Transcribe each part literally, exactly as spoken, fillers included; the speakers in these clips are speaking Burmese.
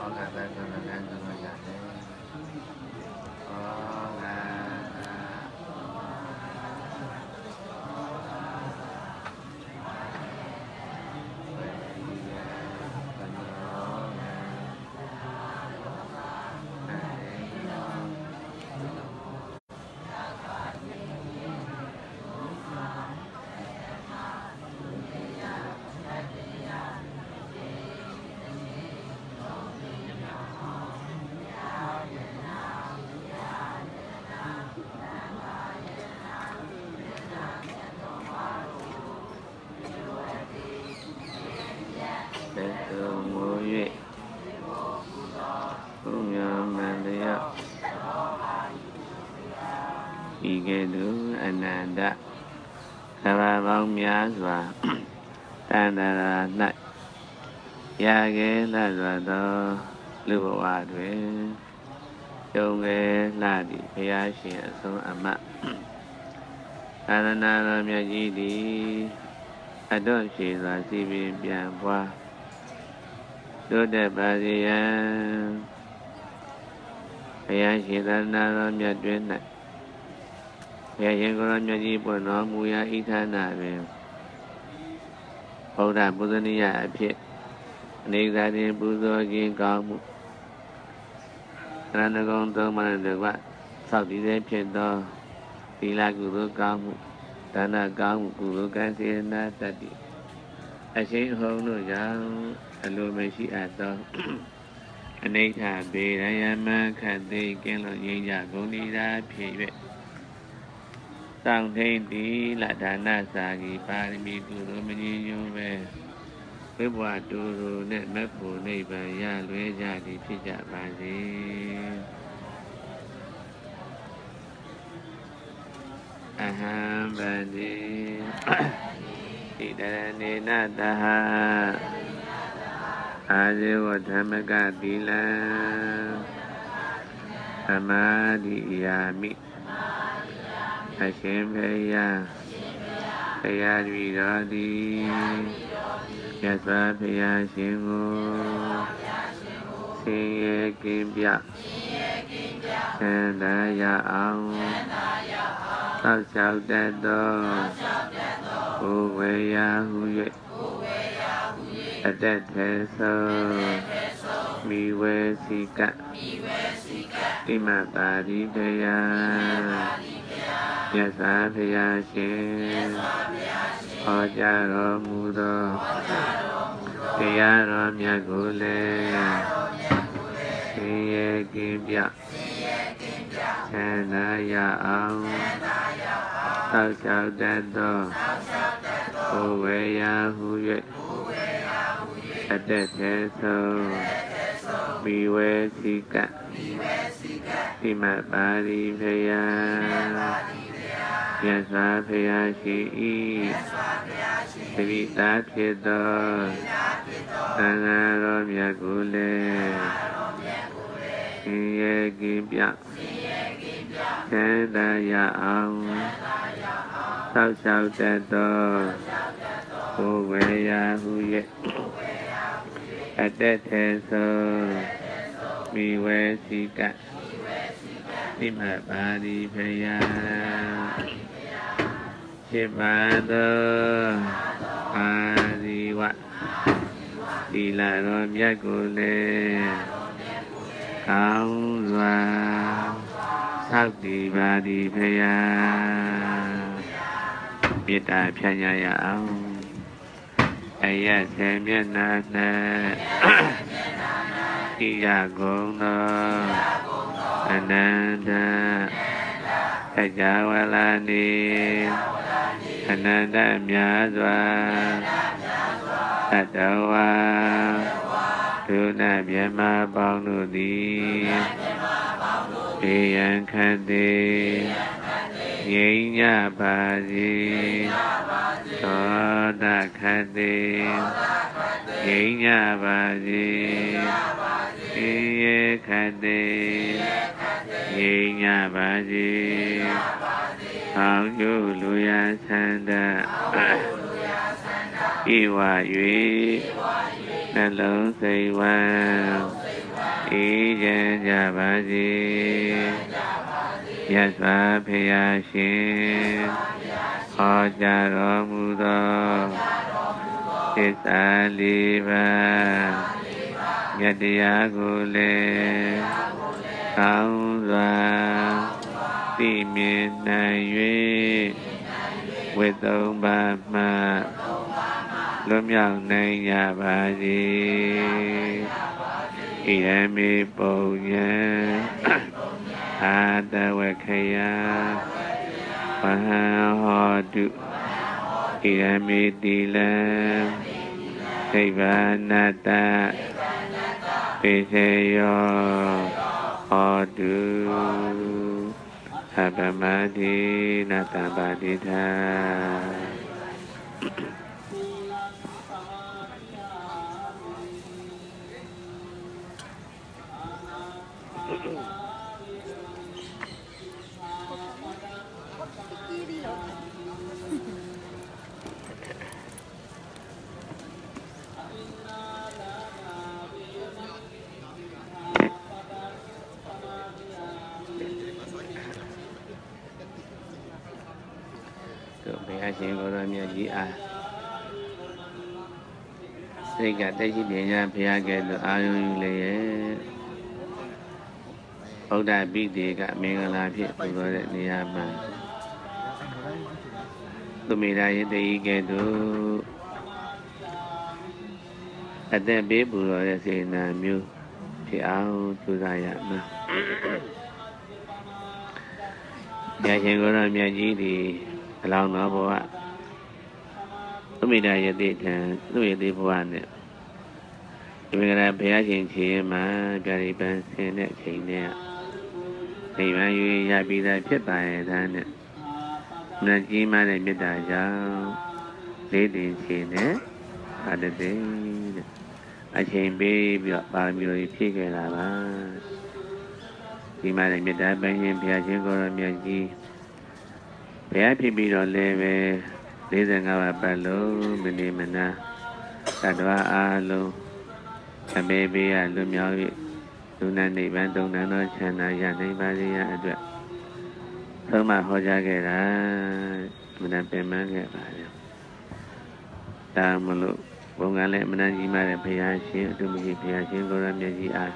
ဤကဲ့သို့အနန္တကမ္ဘာပေါင်းများစွာတန်တရာ၌ရခဲ့လှစွာသောလူဘဝတွင်ကြုံခဲ့လှသည့်ဘုရားရှင်အဆုံးအမသာသနာတော်မြတ်ကြီးသည်အတော့ရှိစွာစီပင်ပြန်ပွားတိုးတက်ပါစေရန်ဘုရားရှင်သာသနာတော်မြတ်တွင်၌ဘုရားရှင်ကိုယ်တော်မြတ်ကြီးပွင့်တော်မူရာဤဌာနတွင်ဗုဒ္ဓပူဇနီယအဖြစ်အနေသာတွင်ပူဇော်ခြင်းကောင်းမှုရဏဂုံသုံးပါးနှင့်တကွဆောက်တည်စေဖြစ်သောသီလကုသိုလ်ကောင်းမှုဒါနကောင်းမှုကုသိုလ်ကံစေနာတတ္တိအရှိန်ဟုံတို့ကြောင့်အလိုမရှိအပ်သောအနိဋ္ဌဘေရယမခတ်သိကင်းလို့ငြိမ်းချဂုဏ်ဤသာဖြစ်၍စောင့်ထိန်တိလဒါနစာဂီပါရမီကုသိုလ်မကြီးညွန်းပဲဝိဘဝတူတူနဲ့မက်ဖို့နိဗ္ဗာန်ရလွဲကြသည်ဖြစ်ကြပါစေအဟံဗန္တိဣတရဏေနတဟအာဇေဝဓမ္မကသီလံသမာဓိယာမိအရှင်ဘုရားဘုရားတည်တော်သည်မြတ်စွာဘုရားရှင်ကိုဆင်းရဲကင်းပြဆန္ဒရအောင်သောက်ရှောက်တတ်သောဘုဝေယဟု၍အတ္တထေသောမိဝေစီကတိမပါရိတယမြတ်စွာဘုရားရှင်ဟောကြားတော်မူသောတရားတော်မြတ်ကိုလည်းဆင်းရဲကင်းပြဆန္ဒရအောင်သောက်ရှောက်တတ်သောဘုဝေယဟု၍အတ္တထေသောမိဝေစီကတိမပါရိဖယာမြတ်စွာဘုရားရှိ၏သတိသားဖြစ်သောသံဃာတော်မြတ်ကိုလည်းဆင်းရဲကင်းပြဆန္ဒရအောင်သောက်ရှောက်တတ်သောဘုဝေယဟု၍အတ္တထေသောမိဝေစီကတိမပါရိဖယာရှိပါသောအာဇီဝသီလတော်မြတ်ကိုလည်းကောင်းစွာသောက်တည်ပါသည်ဖယာမေတ္တာဖြန့်ရအောင်အယတ်ဆေမျက်နှာ၌ဣယဂုံသောအနန္တသကြဝဠာနိအနန္တမြတ်စွာသတ္တဝါဒုနမြတ်မပေါင်းတို့သည်ဘေးရန်ခတ်သည်ငြိမ်းကြပါစေသောတခတ်သည်ငြိမ်းကြပါစေအေးရခတ်သည်ငြိမ်းကြပါစေကောင်းကျိုးလူရဆန္ဒဤဝ၍နှလုံးစိတ်ဝမ်းအေးချမ်းကြပါစေမြတ်စွာဘုရားရှင်ဟောကြားတော်မူသောသစ္စာလေးပါးမြတ်တရားကိုလည်းကောင်းစွာသိမြင်နိုင်၍ဝိသုံးပါးမှလွတ်မြောက်နိုင်ကြပါစေဣရမေပုံညံအာတဝခယဝဟံဟောတုဣရမေတိလံသိဗ္ဗာနတ္တပိစေယောဟောတုအပမတိနတ္တပါတိထာရှင်ကိုရောမြတ်ကြီးအားစိတ်ကတရှိပညာဘုရားကဲ့သို့အာရုံယူလျက်ဗုဒ္ဓပိဋကမင်္ဂလာဖြင့်ပူဇော်တဲ့နေရာမှာသူမိသားရတေဤကဲ့သို့အသက်ပေးပူဇော်တဲ့စေနာမျိုးဖြစ်အောင်ကြိုးစားရမှာဘုရားရှင်ကိုရောမြတ်ကြီးသည်အလောင်းတော်ဘဝသူမိသားရတေထံသူရတေဘဝနဲ့ဒီမင်္ဂလာဘုရားရှင်ခြေမှာပြရိပန်းဆင်းတဲ့အချိန်နဲ့နိဗ္ဗာန်ရွေရပြီးသားဖြစ်ပါရဲ့ဒါနဲ့မြတ်ကြီးမားတဲ့မေတ္တာကြောင့်လေးတင်ခြေနဲ့အတ္တသိတဲ့အချိန်ပေးပြီးတော့ပါရမီတွေဖြည့်ခဲ့တာပါဒီမားတဲ့မေတ္တာပန်းရှင်ဘုရားရှင်ကိုရောမြတ်ကြီးဘုရားဖြစ်ပြီးတော့လည်းပဲ၄၅ပါးပတ်လုံးမနေမနာသတ္တဝါအားလုံးအမေဘေးရလွတ်မြောက်၍လူနာနိဗ္ဗာန်သုံးတန်သောချမ်းသာရနိုင်ပါစေရအတွက်သုံးမဟောကြားခဲ့တာမနပင်မခဲ့ပါတယ်ဒါမလို့ဘုံကလည်းမနကြီးမားတဲ့ဘုရားရှင်အတုမရှိဘုရားရှင်ကိုရမြတ်ကြီးအား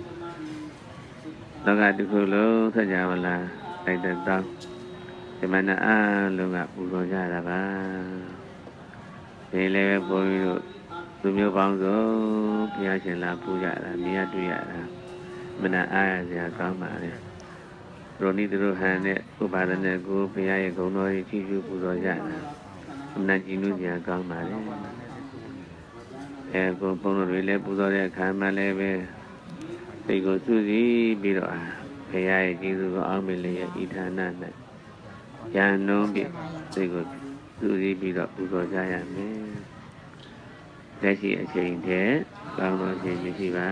လောကတစ်ခုလုံးဆက်ကြပါလားတိုက်တဲ့တောင်းဒီမနအားလုံးကပူဇော်ကြတာပါဒီလည်းပဲဘုန်းကြီးတို့သူမျိုးပေါင်းစုံဘုရားရှင်လာပူကြတာမြတ်တွေ့ရတာမနအားရစရာကောင်းပါလေရိုနိတရဟန်နဲ့ဥပါဒနဲ့ကိုဘုရားရဲ့ဂုဏ်တော်ကြီးချီးကျူးပူဇော်ကြတာအမှန်ကြည်နူးစရာကောင်းပါလေအဲကိုဘုန်းတော်တွေလည်းပူဇော်တဲ့အခါမှလည်းပဲစိတ်ကိုစုစည်းပြီးတော့ဘုရားရဲ့ကျေးဇူးကိုအောက်မေ့လျက်ဤဌာန၌ရန်နှုံးပြီးစိတ်ကိုစုစည်းပြီးတော့ပူဇော်ကြရမယ်လက်ရှိအချိန်တည်းကောင်းသောခြင်းမရှိပါ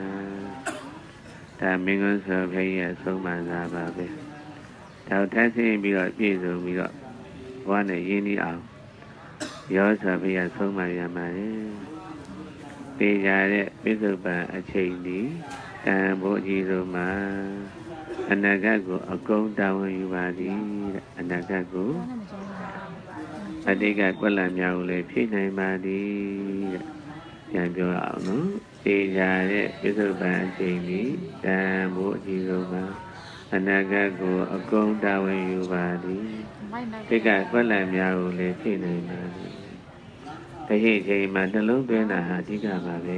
ဒါမင်းကွန်းဆိုဖျရဲ့ဆုံးမသာပါပဲတောက်ထဆင်းပြီးတော့ပြည့်စုံပြီးတော့ဘဝနဲ့ရင်းနှီးအောင်ရောဆိုဖျရဲ့ဆုံးမရမှာလေတေကြတဲ့ပိဿုပံအချိန်ဒီတန်ဖို့အကြီးဆုံးမှာအနာဂတ်ကိုအကုန်တာဝန်ယူပါသည်တဲ့အနာဂတ်ကိုအတိတ်ကကွက်လန့်များကိုလည်းဖြည့်နိုင်ပါသည်တဲ့ပြန်ပြောအောင်နော်တေကြတဲ့ပိဿုပံအချိန်ဒီတန်ဖို့အကြီးဆုံးမှာအနာဂတ်ကိုအကုန်တာဝန်ယူပါသည်တိတ်ကကွက်လန့်များကိုလည်းဖြည့်နိုင်ပါသည်တရှိချိန်မှာနှလုံးသွင်းတာဟာအဓိကပါပဲ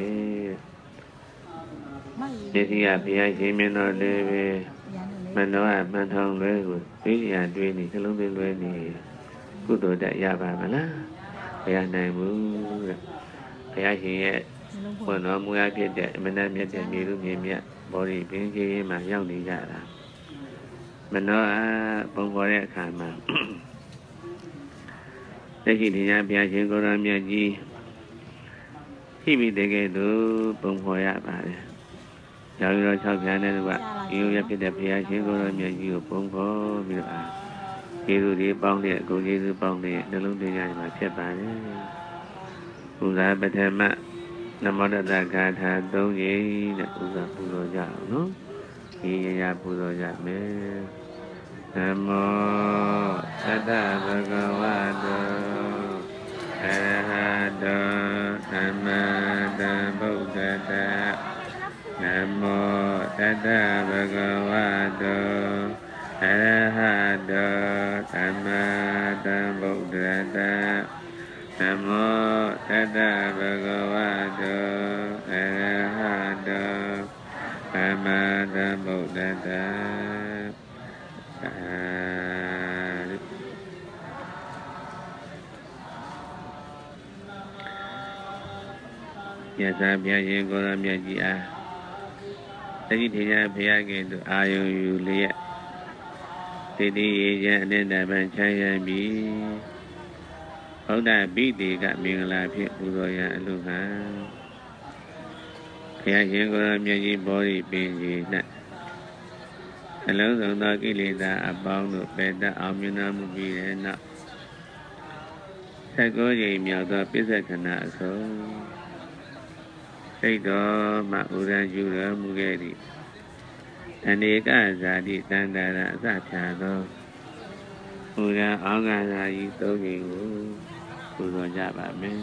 ဒီစီကဘုရားရှင်မင်းတော်လည်းပဲမန္တောကမန်ထောင်လွဲကိုသိရတွေးနေနှလုံးသွင်းလွဲနေကုသိုလ်တက်ရပါမလားဘုရားနိုင်ဘူးတဲ့ဘုရားရှင်ရဲ့ဘုန်းတော်မူရဖြစ်တဲ့အမနာမြတ်တဲ့မြေလူမြေမြတ်ဘောဓိပင်ကြီးမှာရောက်နေကြတာမနောကပုံပေါ်တဲ့အခါမှာလက်ရှိတရားဘုရားရှင်ကိုရောမြတ်ကြီးရှိပြီတကယ်လို့ပုံပေါ်ရပါတယ်။ရောက်ရော၆ပြန်တဲ့သူကဒီလိုရဖြစ်တဲ့ဘုရားရှင်ကိုရောမြတ်ကြီးကိုပုံပေါ်ပြီးတော့ကျေးဇူးတွေပေါင်းတဲ့အကုန်ကျေးဇူးပေါင်းတဲ့နှလုံးသွင်းရမှာဖြစ်ပါတယ်။ဘုရားပထမနမောတတဂါထာသုံးကြိမ်နဲ့ဥစ္စာပူဇော်ကြအောင်နော်ဒီရရပူဇော်ကြမယ်နမောတတဗုဒ္ဓဝါတောအရဟတောသမ္မာသမ္ဗုဒ္ဓတ္တနမောတတဗုဒ္ဓဝါတောအရဟတောသမ္မာသမ္ဗုဒ္ဓတ္တနမောတတဗုဒ္ဓဝါတောအရဟတောသမ္မာသမ္ဗုဒ္ဓတ္တယသဗျာယေကိုရမြတ်ကြီးအားတတိထေရဘုရားကဲ့သို့အာယုံယူလျက်တိတိရေချမ်းအနိတ္တပံချမ်းရပြီဗုဒ္ဓဘိတိကမင်္ဂလာဖြင့်ပူဇော်ရန်အလို့ခံဘုရားရှင်ကိုရမြတ်ကြီးဘောဓိပင်ကြီး၌အလုံးစုံသောကိလေသာအပေါင်းတို့ပယ်တတ်အောင်မြင်နာမှုပြီးတဲ့နောက်ဆက်ကိုကြိမ်မြောက်သောပိဿကနာအစုံစိတ်တော်မှဥရန်ယူတော်မူခဲ့သည့်အနေကဇာတိတန်တရာအစဖြာသောဥရန်အောင်ကသာကြီးသုံးကြိမ်ကိုပူဇော်ကြပါမယ်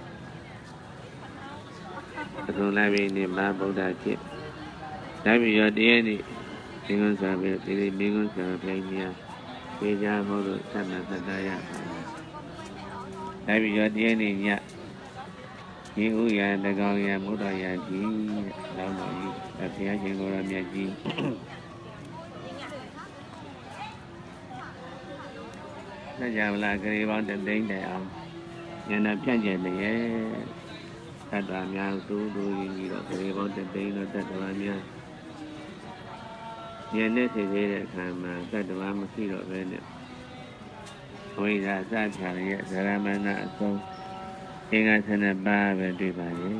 အဆုံးလိုက်ပြီးနေမှာဗုဒ္ဓဖြစ်တိုင်းပြည်ရောတည်းနေ့မင်းကွန်းစွာပဲဒီနေ့မင်းကွန်းစွာပြိုင်များပြေးကြဖို့လို့ဆက်မှတ်သတ်ရပါမယ်တိုင်းပြည်ရောတည်းနေ့ညဒီဥရတကောင်ရမုဒ္ဒရာကြီးလောင်းတော်ကြီးဘုရားရှင်ကိုရမြတ်ကြီးဆက်ကြမလားဂရေပေါင်းတသိန်းတိုင်အောင်ဉာဏ်ဖြန့်ကျက်လျက်သတ္တဝါများသူတို့ရင်းကြီးတော့ဂရေပေါင်းတသိန်းတော့သတ္တဝါများဉာဏ်နဲ့သိသေးတဲ့အခါမှာသတ္တဝါမရှိတော့ပဲနဲ့ဝိဇ္ဇာစဖြာရဲ့ဇရမဏအဆုံးအင်္ဂါဆနပါပဲတွေ့ပါရဲ့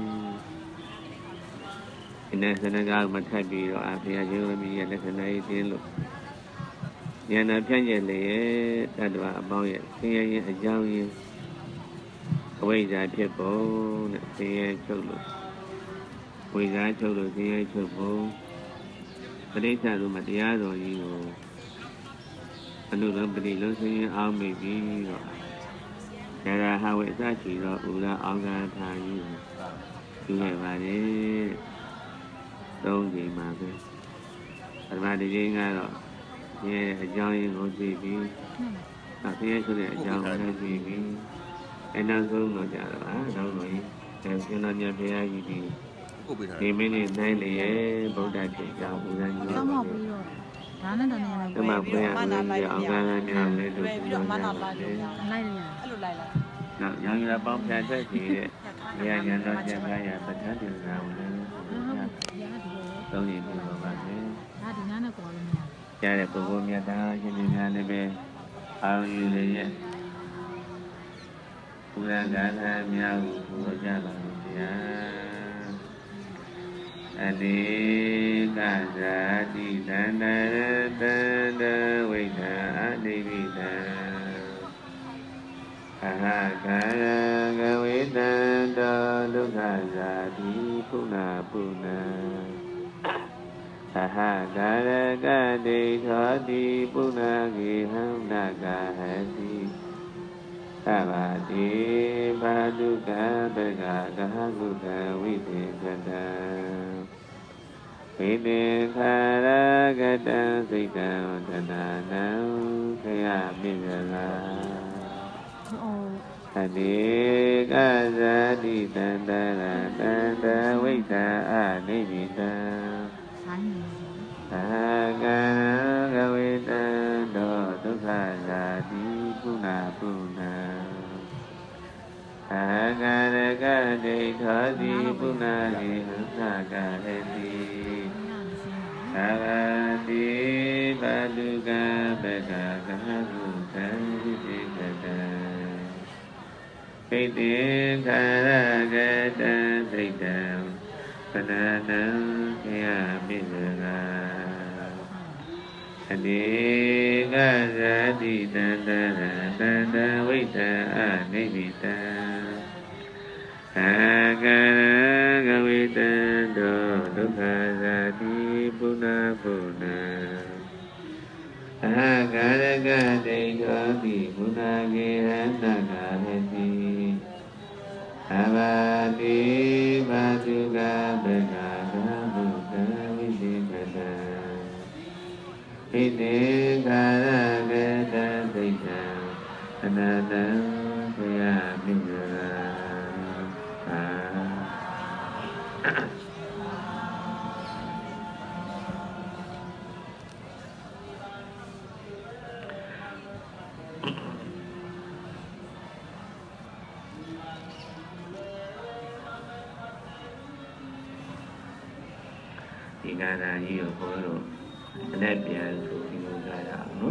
ဒီနေ့ဆနကမထပ်ပြီးတော့အဖေရရှင်ရမီရဲ့လက္ခဏာရေးတင်းလို့ဉာဏ်ဖြန့်ကျက်လျက်တတ္တဝါအပေါင်းရဲ့ဆင်းရဲရင်အကြောင်းရင်းအဝိဇ္ဇာဖြစ်ပုံနဲ့ဆင်းရဲချုပ်လို့ဝိဇ္ဇာချုပ်လို့ဆင်းရဲချုပ်ပုံပဋိစ္စတို့မှာတရားတော်ကြီးကိုအနုလုံးပฏิလုံးဆင်းရဲအောင်မိပြီးတော့ရရာဟဝိသချီတော့ဥရအောင်ကထာကြီးပြုခဲ့ပါလေသုံးချိန်မှာပဲပထမတစ်ချိန်ကတော့ဒီအကြောင်းရင်းကိုသိပြီးအဖေဆိုတဲ့အကြောင်းကိုသိပြီးအဲနောက်ဆုံးတော့ကြတော့အာတော့လို့ဒီရှင်တော်မြတ်ဘုရားကြီးဒီဒီမင်းနဲ့နိုင်လေဗုဒ္ဓဖြစ်ကြောင်းဥရကြီးတော့မဟုတ်ဘူးတော့ဒါနဲ့တော့နေရာမှာဘုရားအောင်ကထာများလည်းတို့ပြီးတော့မနာပါလို့လိုက်ရအဲ့လိုလိုက်လိုက်နောက်ရောင်ရပေါင်းပြန်ထွက်ကြည့်တဲ့ဘုရားဉာဏ်တော်ကျမ်းစာရပဋ္ဌာန်းတင်စာကိုလည်းသုံးရင်ပြုလို့ပါပဲဒါဒီနားနဲ့ပေါ်လို့မရတဲ့ပုဂ္ဂိုလ်မြတ်သားရှင်တွေများလည်းပဲအာရုံယူနေရဲ့ဘုရားဂါထာများကိုပူဇော်ကြပါလို့ဗျာအတိကဇာတိတန္တရတန္တဝိဒာအနိဗ္ဗိဒာအဟကာယကဝေတံတောဒုက္ခဇာတိပုဏ္ဏပုဏ္ဏအဟကာရကတိသောတိပုဏ္ဏကေဟံနာကဟတိသဗ္ဗတိဘာဒုက္ခပက္ခကဟကုတဝိသေကတံဝိသေခာရကတံစိတ်တံတဏနံခယမိဇလာအတိကဇာတိတန္တရတန္တဝိတံအနိဗ္ဗိတံအာကံကဝေတံတောဒုက္ခဇာတိပုဏ္ဏပုဏ္ဏအာကရကတိသောတိပုဏ္ဏေဟံသကရတိသာဝတိပါတုကပက္ခကဟကုသံဝိသေကတံဣတိခာရကတံသိတံပနနံခယမိဇဂာအတိကဇာတိတန္တရတန္တဝိတံအနိဗ္ဗိတံအ Agara Gavitando Dukha Sati Puna Puna Agara Gade Gati Puna Girana Gavati Avati Batuga Begada Buddha Vidikata Hite Gara Gata Dita Ananda Kaya Mingara Di gara io poro nebbia su di gara no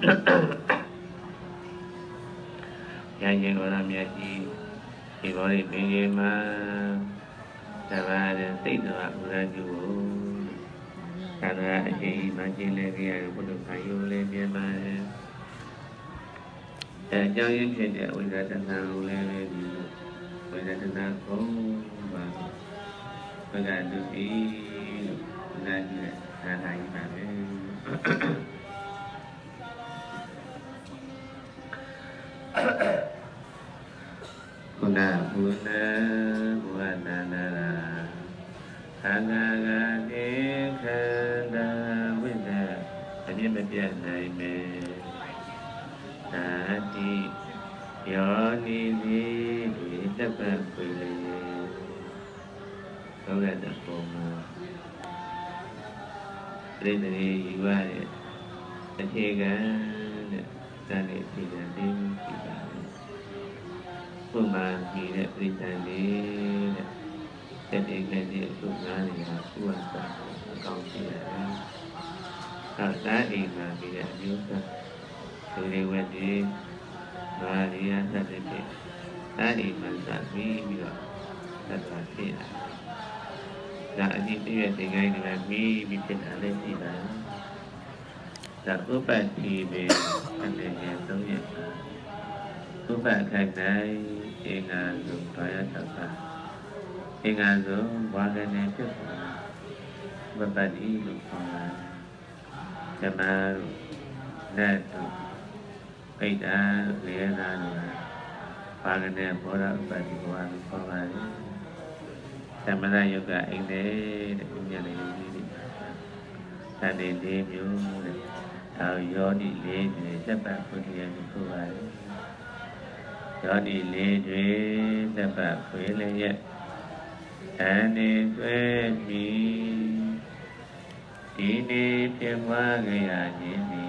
yang ora miaji di bawah pinggir mah Sabada tidak beraju karena jadi macam lagi ada pun kayu lagi mana dan jangan saja udah tenang lagi udah tenang kau bang beradu ini lagi ada yang mana Kuna Kuna Buana Nara Hanaga Dekanda Wina Ini Median Naime Nati Yoni Ni Dapat Pili Kau ada koma Ini Iwari Ketika Tadi tidak dimulai Pemanggilan Britania ketika dia tunggal yang kuasa kau tidak kalau tadi tidak juga dari wajib Maria tadi tadi masa mimpi terpasti tak ini dengan dengan mimpi ada tidak tak lupa tiba ada yang tahu lupa kadai ingat supaya tak ingat tu warga itu berbadi lupa kemal dan kita lihat warga orang berbadi warga lupa sama juga ini punya ini tadi dia tahu jadi dia sebab punya itu Jadi lede dapat kuilnya, ane kuemi, ini cuma gaya ini,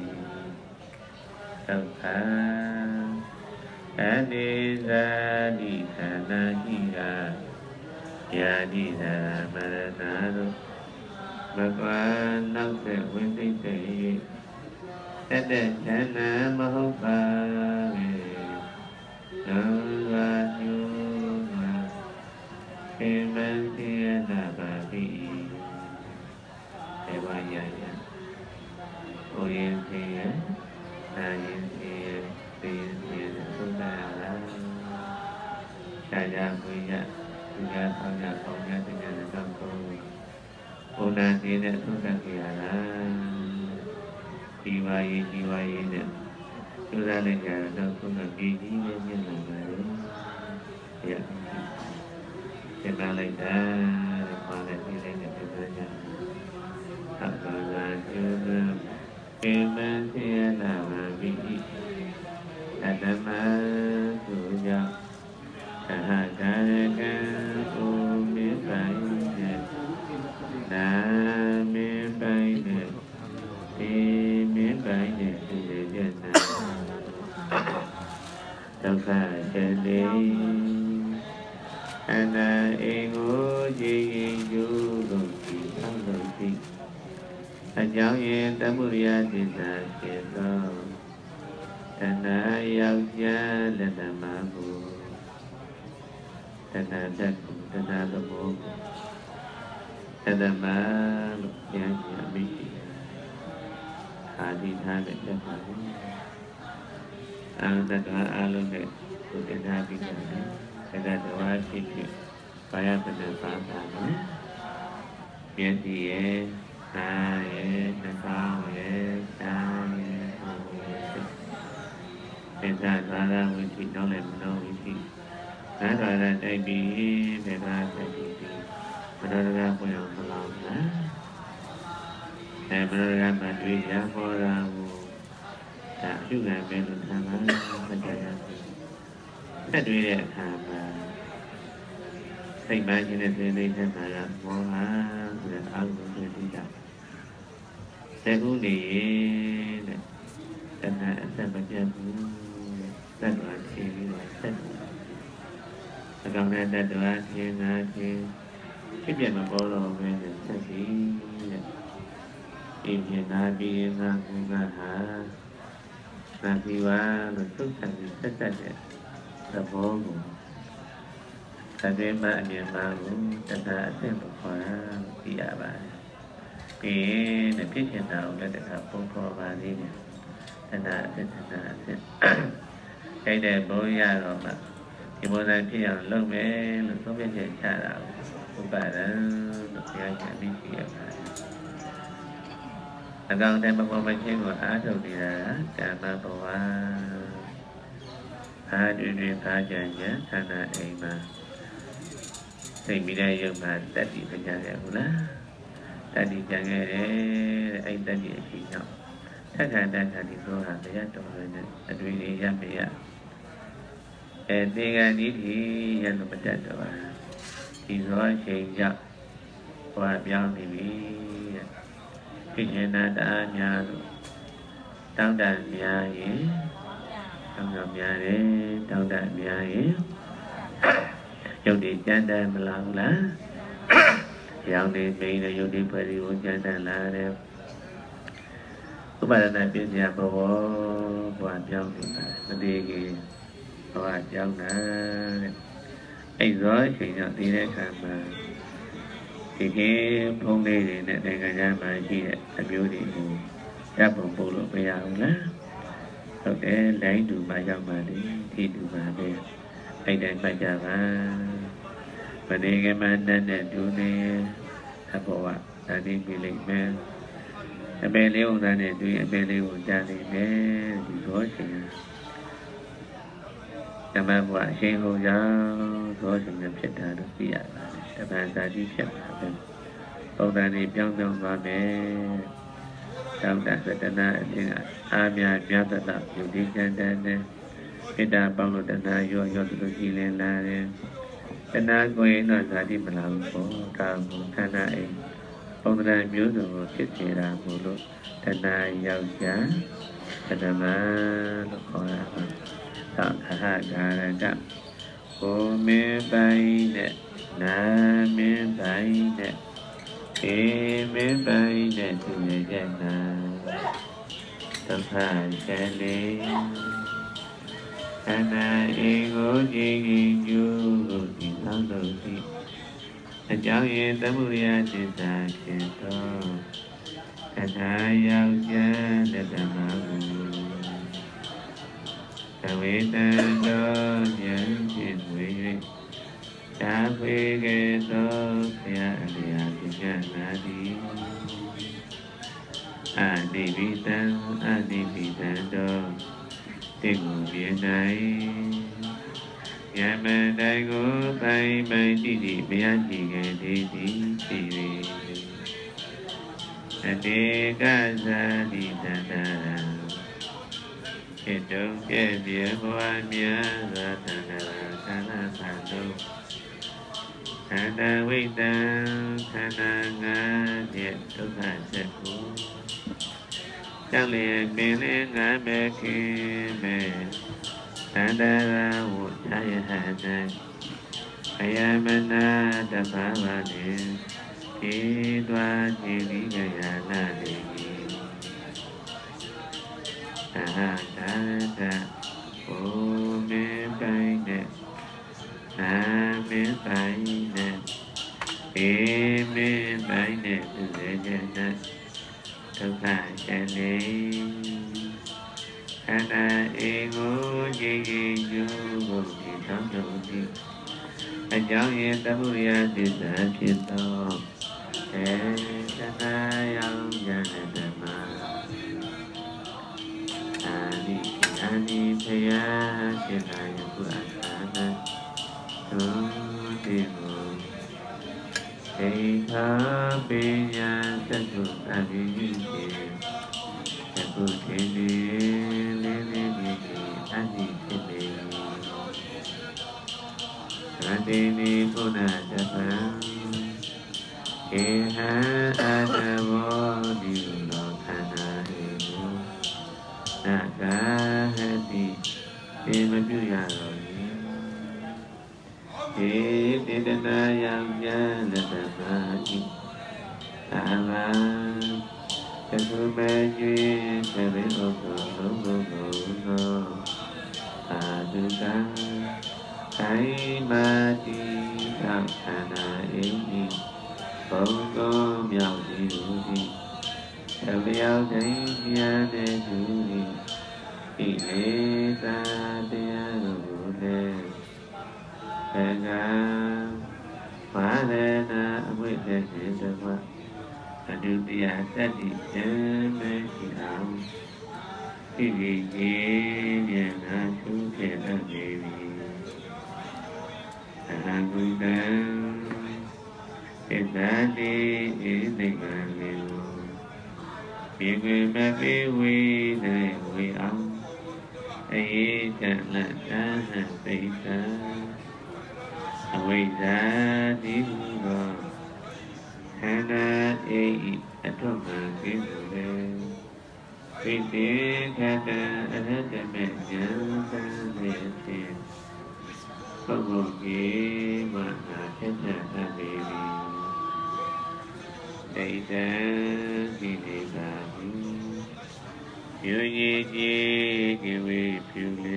tempat, ane jadi karena hira, jadi dalam mana bagaimana nak terwujud ada cara mahubah. Nanganyuna Kemantia Nababi Ewayaya Oyentia Nayentia Tiyentia Sudara Saya punya punya punya punya dengan kampung Una tidak sudah kiaran Jiwai jiwai dan sudah negara dan sudah biji dan yang lain ya kenal dah mana ini yang kita apa juga kemantian nama biji ada masuja kehadiran umi baiknya nami baiknya ini baiknya sudah Tauka jadi anak ego jadi juga kita berarti ajang yang tak mulia tidak kita tanah yang jalan dan mampu tanah dan tanah gemuk tanah malu yang diambil hati hati dan malu Ang nagkaalon eh, kung tinapin ka na, that the wife is fire for the father. Yes, yes, ah, yes, the cow, yes, ah, yes, oh, yes. Then that father will see, don't let me know, we see. That's why that they be, they got that be, but I got for your belong, and but I got my dream, yeah, for the, that you got me to come out, but I got that dream that time, think back in the day, they said, I got more, ah, the album, they did that. They who need and I said, but just that one, she was that one. I don't have that one, she not she. If you're not borrowing, then say, if you're not being a Mugaha, Nakiwa, the two can be set at it. The Bogo. Kadema and Yamaru, that I think for the Abba. In the kitchen now, let it have Boko Valley. And I said, and I said, cái đề bố ya rồi mà thì bố này khi nào lâu mấy lúc có biết chuyện cha đạo không phải là được theo nhà đi chuyện là con đem bao nhiêu chuyện của á rồi thì là cả ba bộ á á đi đi phá chơi nhé thằng này mà thì bây giờ giờ mà đã đi phải nhà đẹp quá đã đi nhà nghe đấy anh ta đi chỉ nhau tất cả đang là đi vô hàng cái trong người này anh đi đi ra mấy ạ e đi ra đi thì dân nó bắt đầu rồi thì rồi chuyện giặc qua nhau thì bị cái chuyện này đã nhà rồi trong đàn nhà ấy trong ngầm nhà đấy trong đàn nhà ấy dùng đi chân đàn mà làm lá dạo này mình là dùng đi phải đi uống chân đàn lá đẹp các bạn này biết nhà bảo qua nhau thì phải đi cái qua nhau đã anh nói chuyện nhỏ tí đấy cả mà thì cái hôm nay thì này này cả nhà mà chị anh biểu thì ra phòng bộ lộ bây giờ không lá rồi để lấy đủ bài giao mà đi thì đủ mà về anh đánh bài trả mà mà đi cái mà nên để chú này thà bộ ạ ta đi bị lệnh mẹ em liêu ta này tuy em liêu cha thì bé thì có chuyện em ba vợ xem cô giáo có chuyện nhập chết thà được gì ạ em ba ta đi chết thà ông ta đi trong trong ba bé trong đại sẽ tên là tiếng Amia Mia tất cả nhiều đi chân chân cái đa bao lâu tên là do do tụi chị lên là tên là cô ấy nói ra đi mà làm có cả một thằng này ông ta nhớ được một chiếc xe đạp một lúc thằng này giàu giá thằng này mà nó có là tạo thả cả là chậm cô mẹ bay nè na mẹ bay nè ê mẹ bay nè từ ngày dài na tâm phải xe lên thằng này ê ngô chê nghi chú rồi thì tháo đầu đi anh cháu yên tâm ưu ya trên ta trên to anh hai giao cha để ta mà ngủ ta biết ta đó nhẫn trên quỷ ta quỷ ghê to ya đi à thì nhà na đi à đi vì ta à đi vì ta đó tiếng ngủ biển này nhà mà đại ngũ bay bay đi đi bay đi nghe đi đi đi đi anh đi cả ra đi ta ta cái trong cái bia hoa mía ra ta ta ta ta ta đâu ta ta quay ta ta ta ngã điện đâu ta sẽ cũ chẳng liền bên lên ngã mẹ kia mẹ ta ta ra một trái hạt này ai mà na ta phá vào đi khi toa chỉ đi ngày hà na đi ta ta ta ô mẹ bay nè na mẹ bay nè ê mẹ bay nè từ để nhà na không phải cha lên ana ego ye ye yo go ni tam do ni အကြောင်းရင်တမှုရာသစ္စာဖြစ်သောဧတနာယောဉာဏဓမ္မအာနိအာနိဖယာစေနာယကုအထာနသုတိမောဧထာပိညာသတ္တုအဘိယိတေသကုထေနေလေးလေးလေးအနိဖြစ်နေရတိနိဘုနာတပံဧဟံအတဘောဒီလောခန္ဓာဟေနောနာဂဟတိေမပြုရတော့ဟေတေတနာယံဉာဏတမာတိအာမံသကုမေကျွေသဗ္ဗေဥပ္ပောလုံးလုံးလုံးအာတုကံခိုင်မာတိသခန္ဓာဣတိဘုံသောမြောက်သည်ဟူသည်သဗ္ဗယောတိုင်းဉာဏ်နဲ့သူသည်ဣလေသာတရားတို့ကိုလည်းသံဃာဘာဝနာအဝိတ္တစေတဝအဒုတိယသတ္တိဉာဏ်မရှိအောင်ဣတိကျေဉာဏ်နာရှုခဲ့တတ်နေပြီအဟံဂုတံဣတ္တတိဣတိကံလေပြေကွေမပေဝေတဲ့ဝေအောင်အေတံလတ္တဟံပိတံအဝိဇ္ဇာတိဟူသောခန္ဓာအေဤအထွတ်မှကိမှုလေဝိသေခတံအရဟတမေဉာဏ်တံမေဖြင့်ပုဂ္ဂိုလ်ကြီးမှနာဖြစ်တတ်ပေပြီဒိဋ္ဌံကိလေသာဟုယူရည်ကြည်ကြဝေဖြူလေ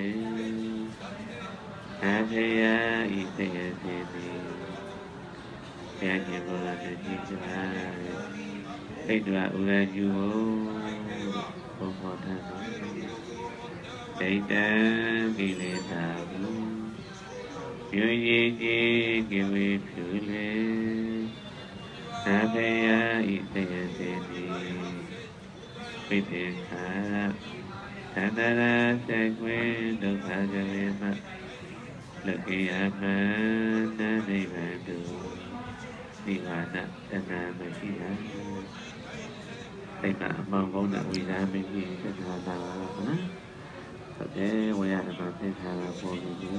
အထေယဤသေယသေတိဘုရားရှင်ဘုရားတတိစွာဣတ္တဝဥရကျူဘုံဘောထံဒိဋ္ဌံကိလေသာဟုယူရည်ကြည်ကြဝေဖြူလေအထေယဤသေယသေတိဝိသေခာသန္တရာသကွေဒုက္ခဇဝေမလကိယမနာနိဗ္ဗာန်တုနိဗ္ဗာန်တဏမရှိတာစိတ်ကအမှန်ဘုံနဲ့ဝိဇာမရှိသစ္စာသာပါနော်ဟုတ်တယ်ဝေယဓမ္မသစ္စာပေါ်ပြီးဒီ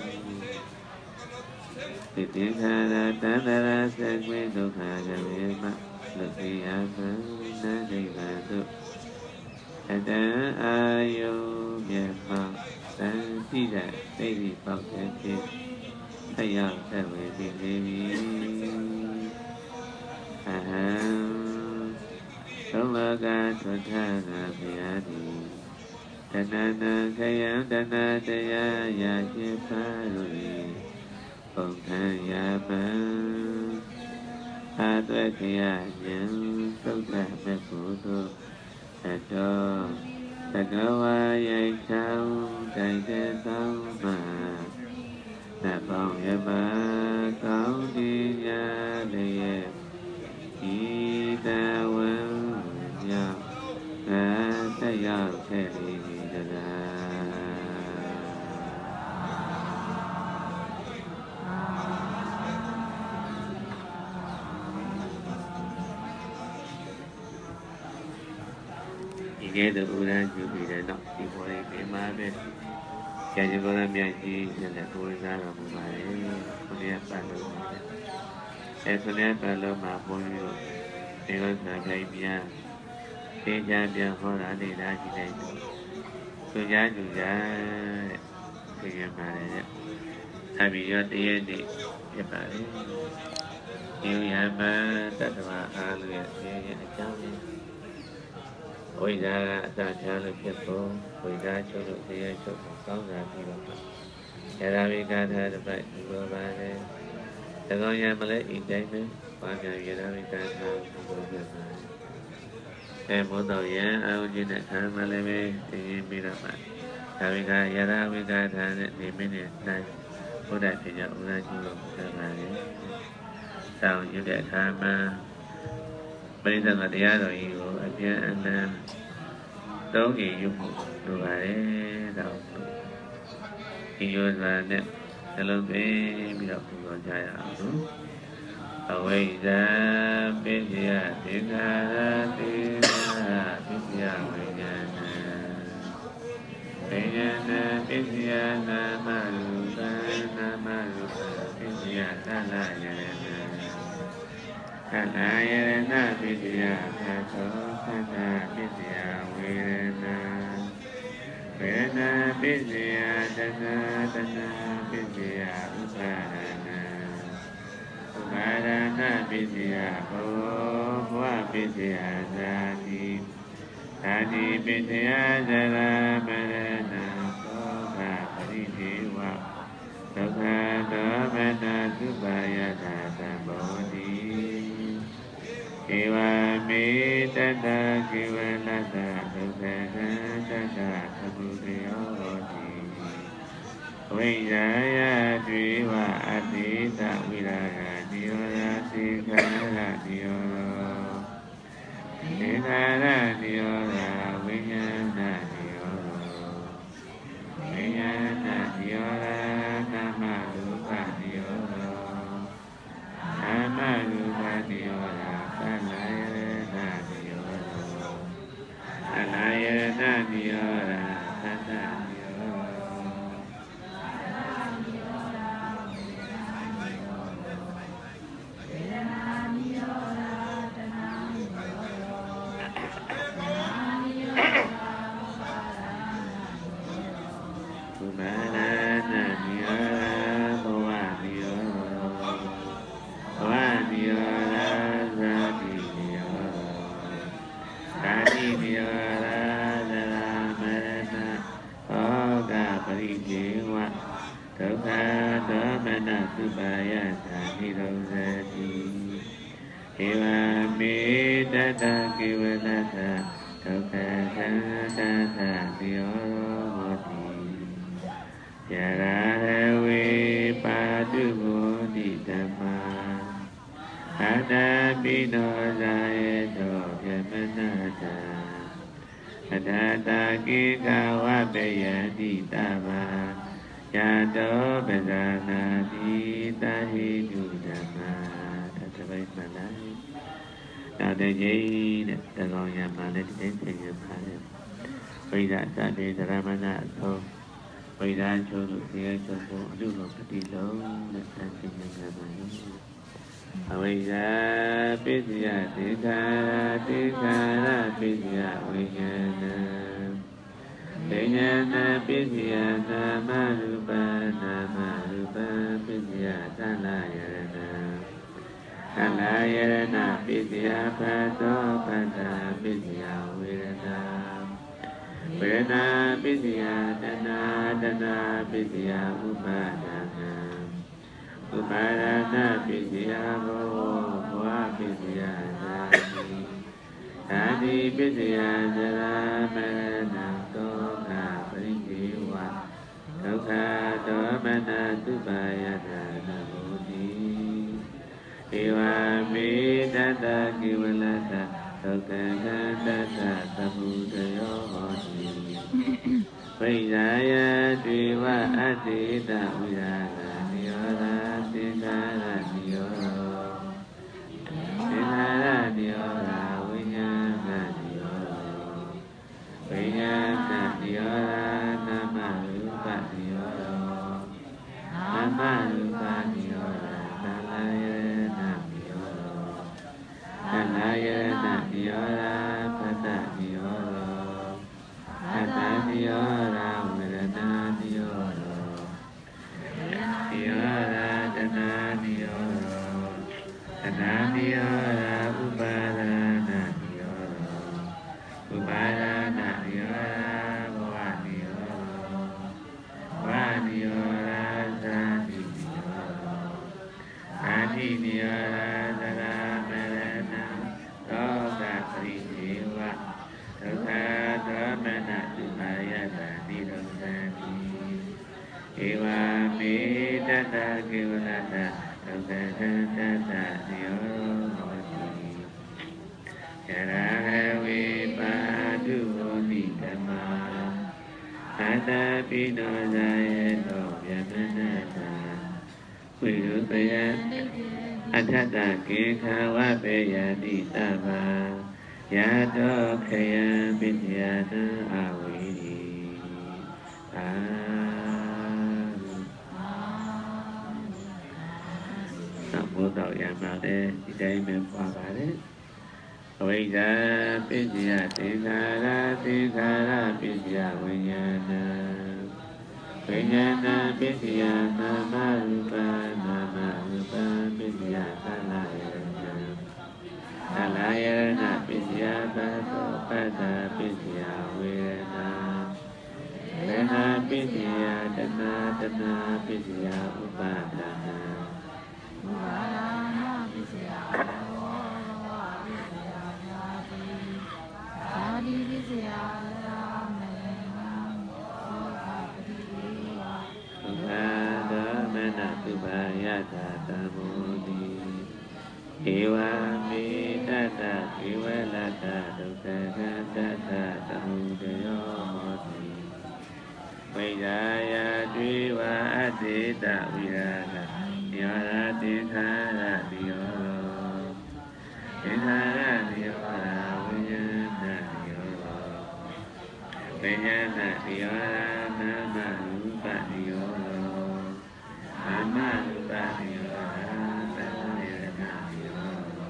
တိတိခာရတန္တရာသကွေဒုက္ခဇဝေမလကိယမနာနိဗ္ဗာန်တုအတံအာယုမြတ်မှတန်တိတဲ့သိတိပေါက်တဲ့ဖြစ်ဆက်ရောက်ဆက်ဝေပြီးနေပြီအဟံသုံးလောကထွတ်ထနာဘုရားတိတဏ္ဏခယံတဏ္ဍတရားရာရှိပါလို့ဘုံခံရပံအာသွေခယဉာဏ်သုတ်တမေဖို့တို့သတောသကဝါယေချံတိုက်တဲ့သောမှာနတ်ပေါင်းရပါကောင်းဒီညာလည်းဤတဝံမြောက်ငါဆက်ရောက်ခဲ့သည်တရားဒီကဲတော့ဥရန်ကျူပြီးတဲ့နောက်ဒီပေါ်လေးပြမှာပဲကျန်ကျပေါ်ရမြိုင်ကြီးနဲ့ကိုယ်စားတော်မူပါလေခုနကပတ်လို့ပါတယ်အဲဆိုတဲ့ပတ်လို့မှာဘုန်းကြီးတို့ဒီလိုဆံခိုင်းပြန်သင်ကြားပြန်ဟောတာနေတာရှိတယ်သူကြားသူကြားတဲ့သိရပါတယ်အဘိရောတည်းတည်းဖြစ်ပါလေဒီယမတတ္တဝအားလုံးရဲ့ရဲ့အကြောင်းဝိဇ္ဇာကအတ္တချလို့ဖြစ်ဖို့ဝိဇ္ဇာချုပ်လို့တရားချုပ်ဖို့ကောင်းတာပြီးတော့ယရာဝိကာထာတစ်ပိုက်ဒီလိုပါလေသကောရမလဲဤတိုင်းပဲဘာများယရာဝိကာထာဒီလိုဖြစ်ပါအဲမို့တော့ယံအာဟုจิตနဲ့ခံမလည်းပဲသိရင်ပြီးတော့ပါဒါဝိကာယရာဝိကာထာနဲ့နေမင်းနဲ့တိုင်းဘုရားရှင်ကြောင့်ဥဒ္ဒရှိလို့ပြောပါလေဆောင်းရွတဲ့အခါမှာပရိသတ်ကတရားတော်ကြီးကိုအပြန်အလှန်သုံးကြည့်ယူဖို့လိုပါတယ်တော့ဒီယောဇာနဲ့နှလုံးသွင်းပြီးတော့ပူဇော်ကြရအောင်နော်အဝိဇ္ဇာပိစ္ဆယသင်္ခါရသေနာပိစ္ဆယဝိညာဏဝိညာဏပိစ္ဆယနာမရူပနာမရူပပိစ္ဆယသလယရဏသလယရဏပိစ္ဆယသသောသတ္တပိစ္ဆယဝေရဏဝေဒနာပိစ္ဆယတဏှာတဏှာပိစ္ဆယဥပါဒနာဥပါဒနာပိစ္ဆယဘောဘဝပိစ္ဆယဇာတိဇာတိပိစ္ဆယဇရာမရဏသောကပရိဒေဝဒုက္ခဒေါမနသုပါယတာသံဘောတိဧဝမေတတကေဝနတဒုက္ခသံတတသမုဒယောတိဝိဇာယတွေဝအတိတဝိရာဂနိရောဓသေခာရနိရောဓသေခာရနိရောဓဝိညာဏနိရောဓဝိညာဏနိရောဓနာမရူပနိရောဓနာမရူပနိရောဓသလယရဏနိရောဓသလယရဏနိရောဓသတ္တနိရောဓသုပါယသာဟိရောဇတိဧဝမေတတကေဝနသဒုက္ခသံတသတိယောဟောတိယရာဝေပါတုဘောတိဓမ္မာအတ္တပိနောဇာယေတောယမနတအတ္တတာကေကဝပေယတိတဗာယတောပဇာနာတိတဟိတုဓမ္မာတတပိမလိုက်နောက်တဲ့ကြီးတဲ့တကောင်ရမှာလည်းတင်းဆင်ရပါတယ်ဝိဒသတေသရမဏအသောဝိဒချုံလို့ဒီချုံဖို့အလို့လို့ပတိလုံးတဲ့တန်ဆင်ရပါတယ်အဝိဇ္ဇာပိစ္ဆယသေခာရသေခာရပိစ္ဆယဝိညာဏဝိညာဏပိစ္ဆယနာမရူပနာမရူပပိစ္ဆယသလယရဏသလယရဏပိစ္ဆယဖသောပတ္တပိစ္ဆယဝေရဏဝေရဏပိစ္ဆယတဏှာတဏှာပိစ္ဆယဥပါဒနာဥပါဒနာပိစ္ဆယဘောဘဝပိစ္ဆယဇာတိဇာတိပိစ္ဆယဇရာမရဏသောကပရိဒေဝဒုက္ခဒေါမနသုပါယတာနဘောတိဧဝမေတတကေဝလတဒုက္ခသံတတသမုဒယောဟောတိဝိဇာယတွေဝအတေတဝိရာဂနိရောဓသေခာရနိရောဓသေခာရနိရောဓဝိညာဏနိရောဓဝိညာဏနိရောဓနာမရူပနိရောဓနာမရူပနိရောဓသလယရဏနိရောဓသလယရဏနိရောဓပတ္တနိရောဓပတ္တနိရောဓဝေရဏနိရောဓနိရောဓတဏှာနိရောဓတဏှာနိရောဓဥပါဒနာနိရောဓဥပါဒနာနိရောဓဘဝနိရောဓဘဝနိရောဓဇာတိနိရောဓဇာတိနိရောဓသရမရဏသောကပရိဒေဝဒုက္ခဒေါမနသုပါယတာနိရောဓတိဧဝမေတ ta kivalata dukkhata nirodhati yaravi padu vodi dhamma ata pino jayeto vyamanata virupaya atata kekhawa peyati tava yato khaya vidyana aviri Namo Tao Yamade, Idame Pavare, Avida Pidya Tigara, Tigara Pidya Vinyana, Vinyana Pidya Namarupa, Namarupa Pidya Talayana, Talayana Pidya Bhato, Bhata Pidya Virana, Vena Pidya Dana, Dana Pidya Upadana, Ewa me tata ewa lata dukkha tata tamudayo moti Vaidaya dviva adita virata Yara tikhara diyoro Tikhara diyora vijana diyoro Vijana diyora nama rupa diyoro Nama rupa diyora Talayana diyoro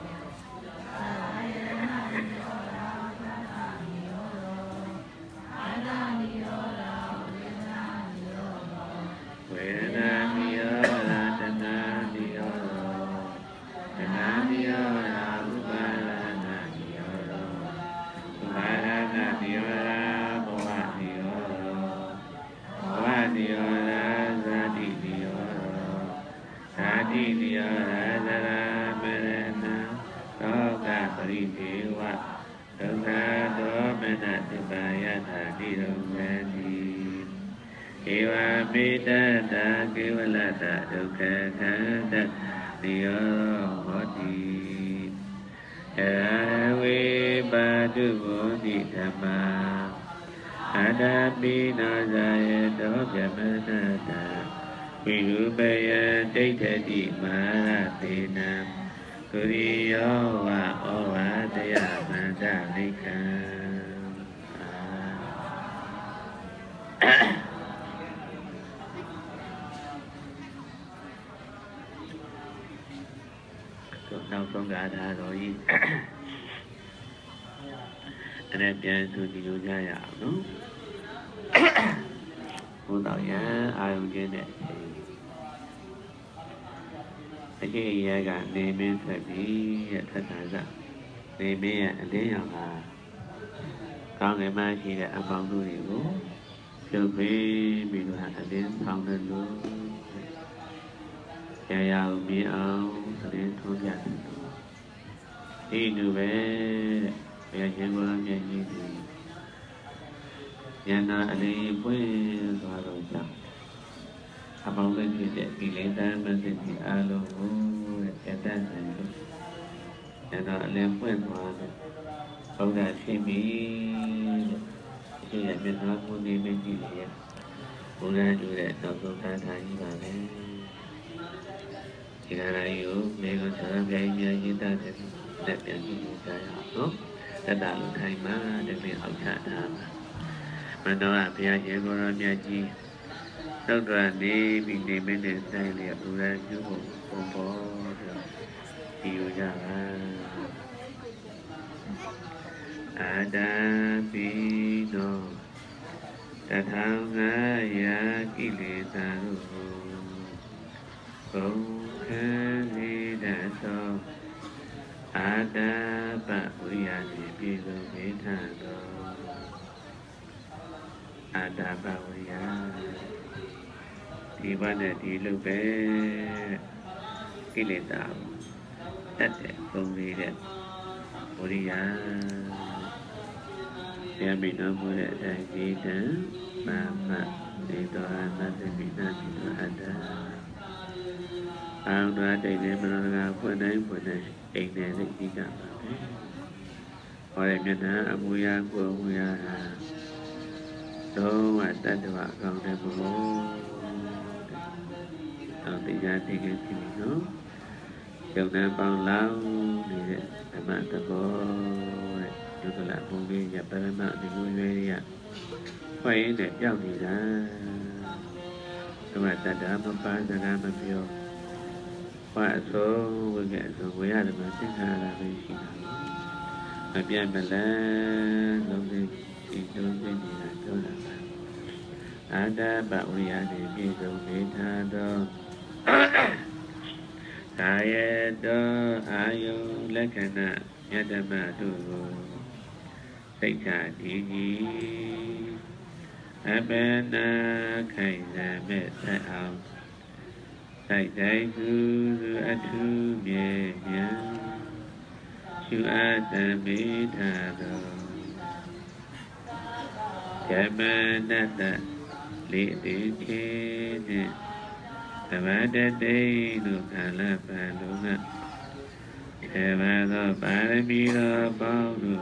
Vedana diyora Dana diyoro Dana diyora Uparana diyoro Uparana diyora Bhava diyoro Bhava diyora Zati diyoro Zati diyora Zara marana Toka parideva Toka domana Tibayata nirogati Eva medata kivalata dukkha nirodhati yaravi padu vodi dhamma adapina jayeto vyamanata virupaya daittati maratena kuriyo va ovadaya mandalika Now from God has all you and thenပြန်ဆိုဒီလိုကြရအောင်နော်ဘုရားရအာယုန်ခြင်းနဲ့အကျင့်ရကနေမင်းဆက်ပြီးရထထသနေမင်းရဲ့အလင်းရောင်ကကောင်းကင်မှာရှိတဲ့အပေါင်းတို့တွေကိုဖြုတ်ပေးပြီးတော့အလင်းဆောင်တဲ့လူရရအောင်မြင်အောင်အလင်းထုံးပြတယ်ဒီလိုပဲဘုရားရှင်ကိုယ်တော်မြတ်ကြီးဒီဉာဏ်အလေးပွင့်သွားတော့ကြောင့်အပေါင်းတို့ဖြစ်တဲ့ဒီလေးတမ်းမသိတဲ့အားလုံးကိုတဲ့တတ်တယ်လို့ဉာဏ်အလေးပွင့်သွားတဲ့ဘုရားရှင်ပြီဒီရဲ့မြတ်စွာဘုရားမြတ်ကြီးရဲ့ဘုရားကျူတဲ့သောသောသာသာကြီးပါပဲဒီကရာယုမေကဆရာပြိုင်များရည်တတ်တဲ့လက်ပြန်ကြည့်ကြရအောင်နော်တတလူထိုင်မှာတပင်အောက်ချထားပါမနောကဘုရားရှင်ကိုယ်တော်မြတ်ကြီးသုတ်တော်နေပြီးနေမင်းနဲ့ဆိုင်လျက်ဘုရားကျူဖို့ပုံပေါ်တော့ဒီလိုကြပါအာဒံပိနောတထာငါယာကိလေသာတို့ဘုံခံနေတတ်သောအာတပဝိယတိပြေဆုံးမေထသောအာတပဝိယဒီဘနဲ့ဒီလိုပဲကိလေသာတတ်တဲ့ပုံလေးတဲ့ဝိရိယပြန်ပြီးတော့ဘုရားအတိုင်းဒီတံမမဒီတော်အနတ္တိပိဏတိအတ္တအောင်တော်တိတ်နေမနောကဖွင့်နိုင်ဖွင့်နိုင်အိမ်နဲ့သိပြီးကြပါပဲဟောရမျက်နှာအမူအရာကိုအမူအရာတော့ဝတ္တဝအကောင်းတဲ့ဘုရားတရားသိခဲ့ပြီနော်ယုံနာပေါင်းလောင်းနေတဲ့ဓမ္မသဘောတဲ့ဒုက္ခလဘုံကြီးရပရမဒီလိုရွေးရဖွင့်ရတဲ့ကြောက်နေတာဓမ္မတတ္တမပန်းစကားမပြောဘာအဆိုဝိကအဆိုဝေရတယ်မှာသင်္ခါရပဲရှိတာမပြတ်မလန်းလုံးသိဒီလုံးသိနေတာပြောတာပါအာတပဝိရတိပြည့်စုံနေထာသောကာယတောအာယုလက္ခဏာယတ္တမတို့ကိုစိတ်ချတည်ကြည်အပနာခိုင်စံမဲ့သက်အောင်စိုက်တိုင်းသူသူအထုမြေမြတ်ရှုအပ်တမိထာသောဓမ္မနတ္တလေးတိခေနှင့်သဗ္ဗတတိတို့ကာလပတ်လုံးကခေဘသောပါရမီတော်ပေါင်းတို့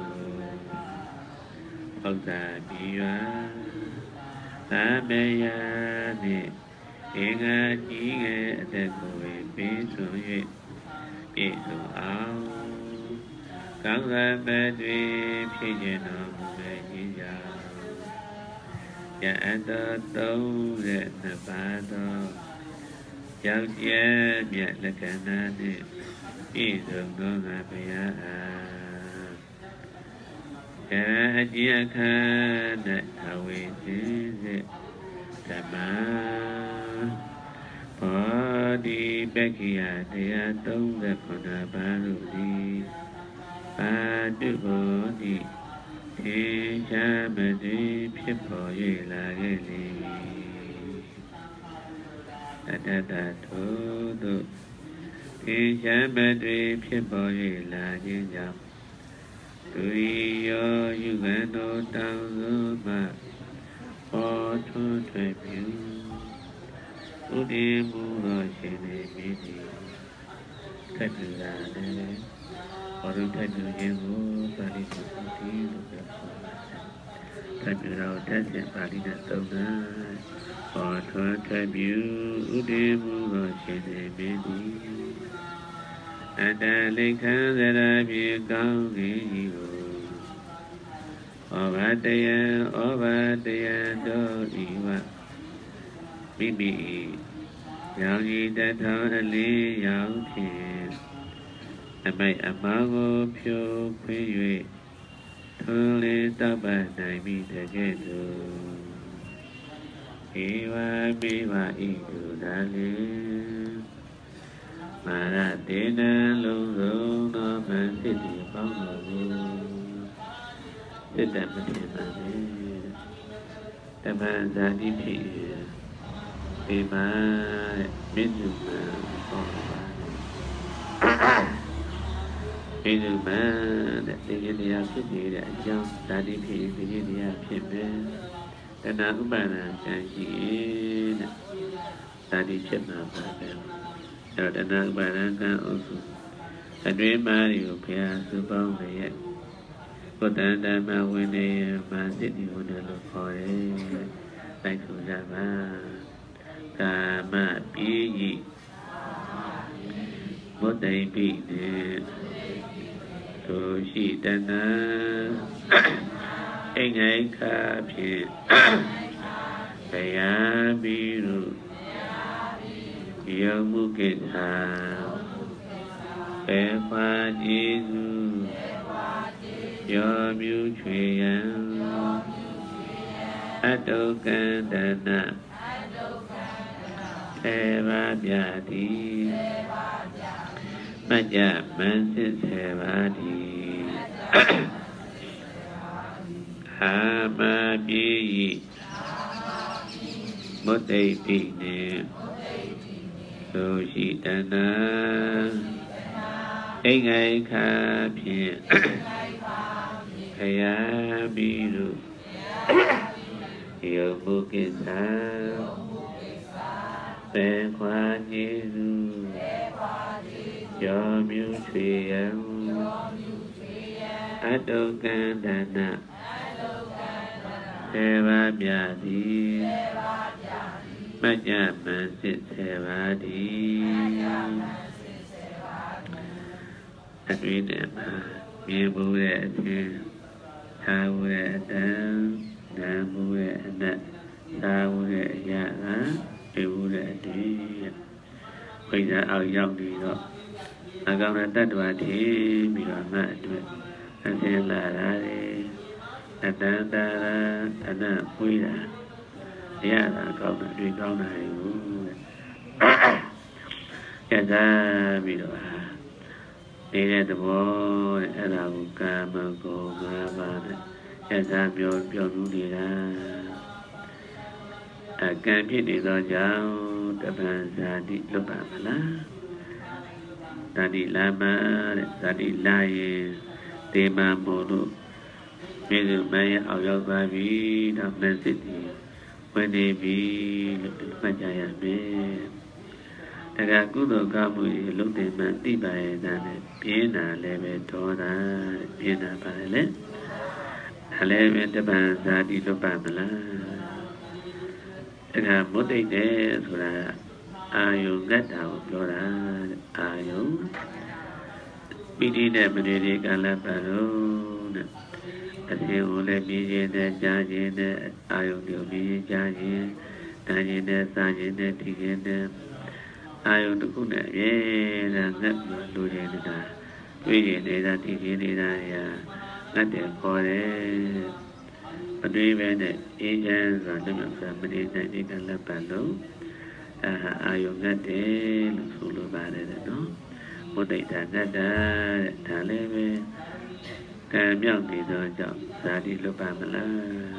ဥဒ္ဒါပိယသာမေယနှင့်ဧကကြီးငယ်အသက်ကိုပေးဆို၍ပြည့်စုံအောင်ကောင်းစွာပဲတွေဖြစ်ခြင်းတော်မူမဲ့ခြင်းကြောင့်ယအတ္တသုံးရနှစ်ပါးသောယောက်ျားမြတ်လက္ခဏာနှင့်ပြည့်စုံသောငါဘုရားအားအကျဉ်းအခါ၌အဝိခြင်းစေဓမ္မဘောဓိပက္ခိယတရားသုံးရခုနပါးတို့သည်ပါတုဘောဓိထေချာမတိဖြစ်ပေါ်၍လာခဲ့လေအတ္တတထိုတို့ထေချာမတိဖြစ်ပေါ်၍လာခြင်းကြောင့်သူရောယူကံတော်တောင်းသောမှပေါ်ထွန်းထွယ်ပြုဥဒိမူသောရှင်နေပြီကတ္တရာလည်းဘောရုထတူခြင်းကိုပါဠိကိုသိလို့ပြောပါတယ်ကတ္တရာကိုတက်တဲ့ပါဠိနဲ့သုံးတာပေါ်ထွန်းထွယ်ပြုဥဒိမူသောရှင်နေပြီအတ္တလိခံသရပြေကောင်းကြီးကိုဩဘာတယံဩဘာတယံတို့ဤဝမိမိရောင်ကြီးတထောင်အလေးရောင်ဖြင့်အမိတ်အမောကိုဖြိုခွင်း၍ထွန်းလေးတောက်ပနိုင်မိတဲ့ကဲ့သို့ဧဝမေဝဤသူသာလေမာရတေနလုံးစုံသောမန်စစ်တီပေါင်းတော်မူစစ်တမထေပါလေတမန်ဇာတိဖြစ်ဒီမှာမြင့်စုမှာပေါ့ပါဒီစုမှာတဲ့ဒီကနေ့ဖြစ်နေတဲ့အကြောင်းဇာတိဖြစ်ဒီကနေ့ဖြစ်ပဲတဏှာဥပါဒံကံရှိတဲ့ဇာတိဖြစ်မှာပါပဲအဲ့တော့တဏှာဥပါဒံကံအုပ်စုအတွင်းမှာတွေကိုဘုရားစုပေါင်းရဲ့ဘုဒ္ဓဓမ္မဝိနည်းမှာစစ်တီဝိနည်းလို့ခေါ်တယ်တိုက်ဆိုကြပါကာမပိယိဘုဒ္ဓိပိနေသူရှိတနာအိမ်ငိုင်ခါဖြင့်ဘုရားပြီးလို့ယောမှုကိစ္စပေပါကျေစုယောမြူချွေယံအတုကံတနာသေဘာပြတိမကြမန်စစ်သေဘာတိအာမပိယိမုတ်တိပိနေသူရှိတနာအိမ်ငိုင်ခါဖြင့်ခယာပြီးလို့ယောမှုကိစ္စသပေခွာကျေစုယောမြူချွေယံအတုကံဒနာဆေဘာပြသည်မัจจမံစစ်ဆေဘာသည်အတွေ့နဲ့မှာမြင်မှုတဲ့အခြင်းသာဝရဲ့အတန်နာမှုရဲ့အနတ်သာဝရဲ့အရာကပြေမှုတဲ့အတွေ့ဝိဇ္ဇာအောက်ရောက်ပြီးတော့အကောင်နဲ့တတ္တဝါတည်ပြီးတော့ငါအတွက်အစင်းလာတာလေအတန်တာအနတ်ဝိဇ္ဇာအရာကကောင်းတယ်တွေ့ကောင်းတယ်ဘူးတဲ့ကျစားပြီးတော့နေတဲ့သဘောတဲ့အဲ့ဒါကိုကာမဂုဏ်၅ပါးနဲ့ကျစားပြောပြောမှုနေတာအကံဖြစ်နေသောကြောင့်တပံဇာတိလွတ်ပါမလားဇာတိလာမတဲ့ဇာတိလာရင်တေမံမို့လို့မြေစုမရဲ့အောက်ရောက်သွားပြီတော့မစစ်တီဝင်နေပြီလို့မှတ်ကြရမယ်တကကုသိုလ်ကောင်းမှုတွေလုပ်တယ်မှသိပါရဲ့ဒါနဲ့ပြင်းတာလည်းပဲဒေါသပြင်းတာပါလေဒါလည်းပဲတပံဇာတိလွတ်ပါမလားဒါကမုတ်တိတ်တယ်ဆိုတာအာယုငတ်တာကိုပြောတာအာယုပိဋိနဲ့မနေဒီကလည်းပါတော့တဲ့အသေးကိုလည်းမြင်ခြင်းနဲ့ကြားခြင်းနဲ့အာယုကိုမြင်ကြားခြင်းနားခြင်းနဲ့စားခြင်းနဲ့ထိခြင်းနဲ့အာယုတစ်ခုနဲ့ရဲတာငတ်ပြီးလိုချင်နေတာတွေ့ရင်နေတာထိခြင်းနေတာရာငတ်တယ်ခေါ်တယ်မတွေးပဲနဲ့အေးချမ်းစွာတမန်စွာမနေနိုင်တဲ့ကလည်းပါလို့အာအာယုငတ်တယ်လို့ဆိုလိုပါတယ်နော်ဘုဒ္ဓိတာငတ်တာတဲ့ဒါလည်းပဲကံမြောက်နေသောကြောင့်ဇာတိလွတ်ပါမလား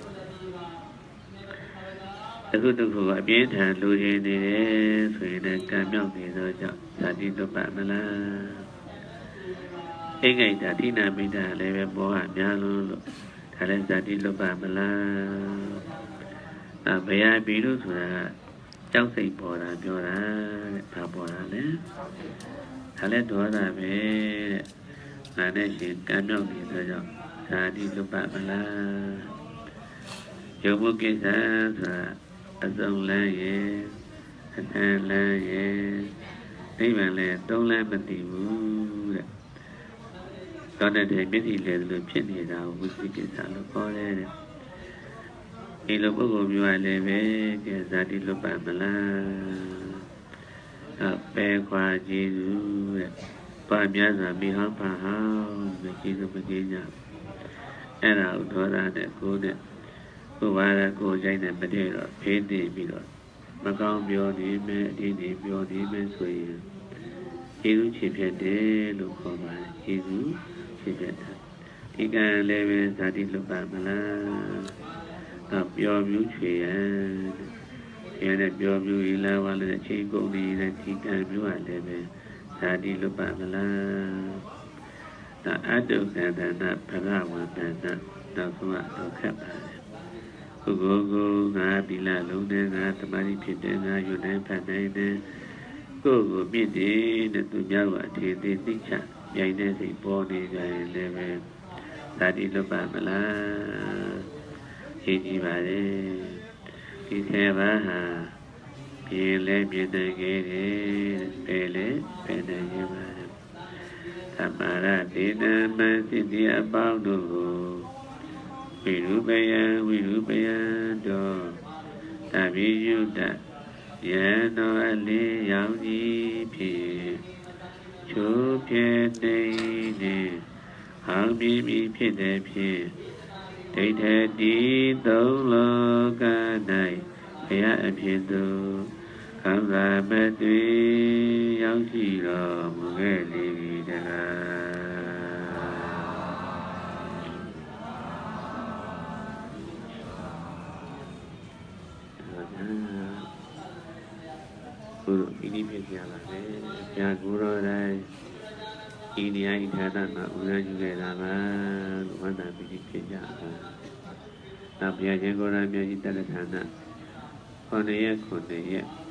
အခုတခုအပြင်းထန်လူရင်းနေတယ်ဆိုရင်လည်းကံမြောက်နေသောကြောင့်ဇာတိလွတ်ပါမလားအိမ်ငိုက်တာထိနာမိတာလည်းပဲမောဟများလို့လို့ဒါလည်းဇာတိလွတ်ပါမလားအဲဘယ်ဟာပြီးလို့ဆိုတာကြောက်စိတ်ပေါ်တာပြောတာတဲ့ဘာပေါ်တာလဲဒါလည်းဒေါသပဲတဲ့နာနဲ့ရှင်ကံမြောက်နေသောကြောင့်ဇာတိလွတ်ပါမလားယုံမှုကိစ္စဆိုတာအစုံလန်းရဲ့အထန်လန်းရဲ့နိဗ္ဗာန်လည်းသုံးလန်းမသိဘူးတဲ့သောတတဲ့မျက်စိလည်းလို့ဖြစ်နေတာကိုဝိသိကိစ္စလို့ခေါ်တယ်တဲ့ဒီလိုပုဂ္ဂိုလ်မျိုးကလည်းပဲကဲဇာတိလွတ်ပါမလားအပေခွာကြည့်သူတဲ့ပါများစွာမိဟောင်းပါဟောင်းမကြည့်လို့မကြည့်ကြအဲ့ဒါဥဒေါသနဲ့ကိုယ်နဲ့ကိုယ်ပါရကိုယ်ကြိုက်တဲ့မတည့်တော့ဖေးနေပြီးတော့မကောင်းပြောနေမယ်အတင်းနေပြောနေမယ်ဆိုရင်ကျေးဇူးချစ်ဖြစ်တယ်လို့ခေါ်ပါတယ်ကျေးဇူးချစ်ဖြစ်တာဒီကံလည်းပဲဇာတိလွတ်ပါမလားတော့ပျော်မြူးချွေရရဲတဲ့ပျော်မြူးရလာပါလေအချိန်ကုန်နေတဲ့ဒီကံမျိုးကလည်းပဲဇာတိလွတ်ပါမလားဒါအတုကန္တနာဘဂဝန္တနာတော့ဆုံးတော့ခက်ပါတယ်ကိုကိုကိုငါဒီလာလုံးနဲ့ငါတမာတိဖြစ်တဲ့ငါယူနိုင်ဖတ်နိုင်တဲ့ကိုကိုမြင့်တဲ့သူများကအထင်သေးသိချမြိုင်တဲ့စိတ်ပေါ်နေကြရင်လည်းပဲဇာတိလွတ်ပါမလားကြည့်ကြည့်ပါလေဒီဆေဘာဟာပြင်းလဲပြင်းနိုင်ခဲ့တယ်ပဲလေပဲနိုင်ရပါတယ်သမရဒေနမစိတ္တိအပေါင်းတို့ကိုဝိရုပယံဝိရုပယံတို့သဗ္ဗယုတယံတော်အလေးရောင်ကြီးဖြင့်ချိုးပြဲနေနေဟောင်းမြည်ပြီးဖြစ်တဲ့ဖြင့်ဒိဋ္ဌတိသုံးလောက၌ဘုရားအဖြစ်သို့ခံစားမသွေရောက်ရှိတော်မူခဲ့လေတကားဘုရားဣတိဖြစ်ကြပါလေဘုရားကိုယ်တော်တိုင်းဤနေရာဤဌာနမှာဥရယူခဲ့တာပါလို့ဝန္တာပိတိဖြစ်ကြပါနောက်ဘုရားရှင်ကိုယ်တော်မြတ်ကြီးတက္ကဌာနခုနှစ်ရက်ခုနှစ်ရက်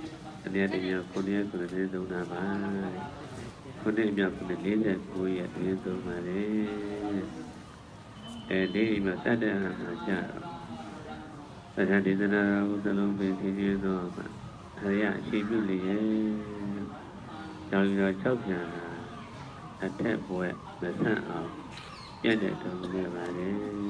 နေ့တည်းကခုနှစ်ခုနှစ်သုံးတာပါခုနှစ်မြောက်ခုနှစ်လေးဆက်ကိုရက်တည်းသုံးပါလေအဲဒီမှာတတ်တဲ့ဟာမှာကြာတော့တရားဒေသနာကိုသလုံးပင်သိသိတော့မှာအရိယအရှိပြုလေရဲ့ကြောင်ရော၆ပြန်တာအထက်ဘွဲမဆန့်အောင်ပြတ်တဲ့တော်လေးပါလေ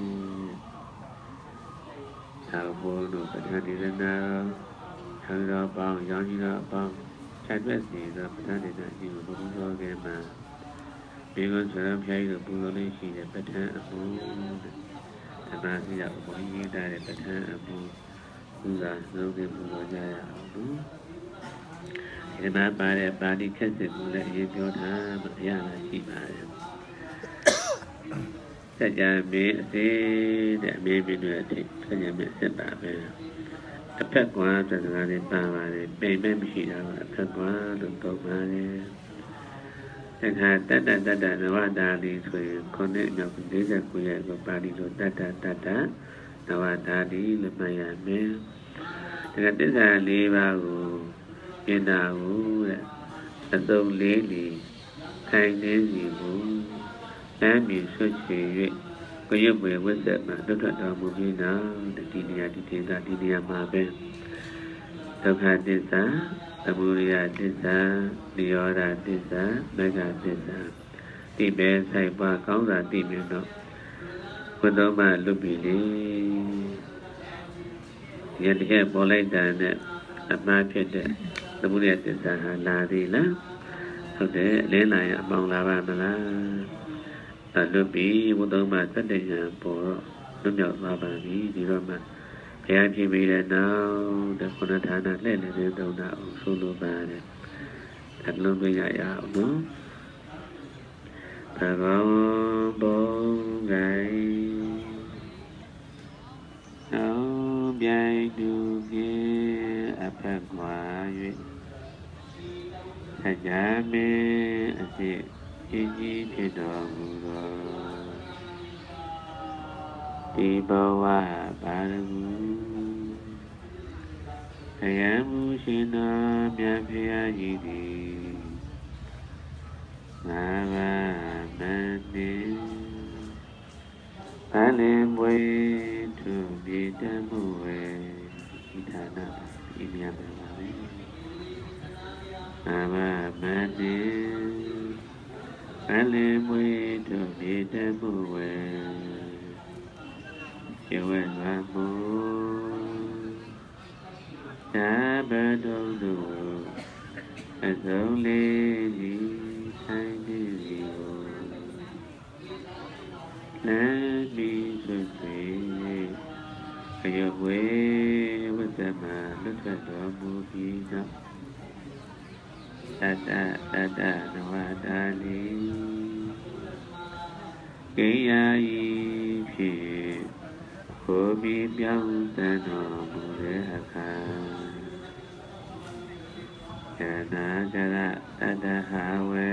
သာဘောတို့ပဋ္ဌာန်းဒေသနာဆံတော်ပေါင်းရောင်ကြီးတော်ပေါင်းဆက်တွက်စီသောပဋ္ဌာန်းဒေသနာကြီးကိုဘုရားကဲမှာဘေကုံဆွေရဖျားကြီးတို့ပူဇော်လေးရှိတဲ့ပဋ္ဌာန်းအမှုဓမ္မစီရောက်ဘုန်းကြီးတဲ့ပဋ္ဌာန်းအမှုပူဇာလုံးဝပူဇော်ကြရအောင်နော်ဒီမှာပါတဲ့ပါဠိခက်စစ်ကိုလည်းအရင်ပြောထားမှရလာရှိပါတယ်စัจ जा မေအစေတဲ့အမေမင်းတို့အထိစัจ जा မေစစ်ပါပဲအဖက်ကွာသစကားလေးပါပါတယ်ပိန်မဲ့မရှိတာကအဖက်ကွာလို့သုံးပါတယ်တခါတတ္တတတ္တနဝတာလီဆိုရင်ခုနှစ်မြောက်၄၉ရဲ့ကိုပါဠိလိုတတ္တတတ္တနဝတာလီလို့မှတ်ရမယ်ဒါကသစ္စာ၄ပါးကိုကျင့်တာကိုတဲ့အစုံလေးလီခိုင်နေစီကိုလမ်းမြင်ဆွတ်ချေ၍ကိုရုပ်ွယ်ဝိသက်မှာလွတ်ထွက်တော်မူပြီးနောက်ဒီနေရာဒီဒေသဒီနေရာမှာပဲဒုက္ခသစ္စာသမုဒယသစ္စာနိရောဓသစ္စာမဂ္ဂသစ္စာဒီပဲဆိုင်ပါကောင်းစွာသိမြင်တော့ဘုသောမှလွတ်ပြီလေဒီတကယ်ပေါ်လိုက်တာနဲ့အမှားဖြစ်တဲ့သမုဒယသစ္စာဟာလာသေးလားဟုတ်တယ်အလင်းလာရင်အပေါင်းလာပါမလားလွတ်ပြီဘုသောမှသတ္တဉာဏ်ပေါ်တော့လွတ်မြောက်သွားပါပြီဒီတော့မှဘုရားဖြစ်ပြီးတဲ့နောက်တခုနဌာနလှည့်နေတဲ့သုံးတာအောင်ဆိုလိုပါတယ်ဒါလုံးပြရရအောင်နော်ဘဂဝံဘုံဂိုင်အောင်ပြိုင်သူကေအဖက်ကွာ၍စัจ जा မေအစစ်ကြီးကြီးဖြစ်တော်မူသောဒီဘဝပါရဂုခယံမူရှင်တော်မြတ်ဖျားကြီးသည်ငါးပါးမန္တိဗလင်ပွေသူပြေတမှုဝေဤဌာနဤမြတ်ပါပဲငါးပါးမန္တိဗလင်ပွေသူပြေတမှုဝေကျေဝဲလာမှုသာဘတုံးတို့အစုံလေးကြီးဆိုင်နေစီကိုလမ်းပြီးဆွေဆွေခရဝေဝတ္တမလွတ်ထွက်တော်မူပြီးနောက်တတ္တတတ္တနဝတာလီကိယာဤဖြစ်ကိုပြီးပြောင်းတန်တော်မူတဲ့အခါယနာကြရတတ္တဟာဝေ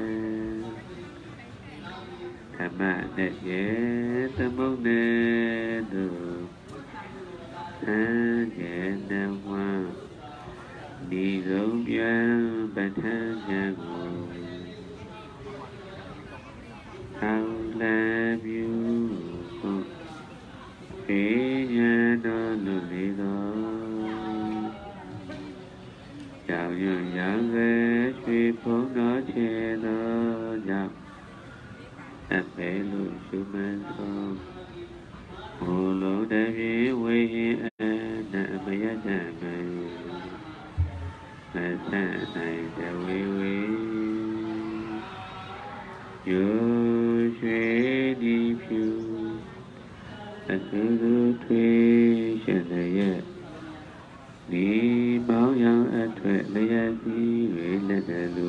ဓမ္မနဲ့ရေသမုန်နေသူသံဃေနဝံဒီဆုံးပြန်ပဋ္ဌာန်းချက်ကိုအောင်းလည်းပြုပေညံတော်လူလေးတော်ကြောင်ရွံ့ရောင်စေရွှေဖုံးတော်ချေတော်ကြောင့်အပေလူရှုမှန်သောဘုလိုတပြေဝေဟိအနမယတမေမဆန့်နိုင်တဝေဝေယောရွှေဒီဖြူအစုစုထွေးရှင်ရဲ့ဒီပေါင်းရောင်အထွတ်လျက်စီတွေလက်တလူ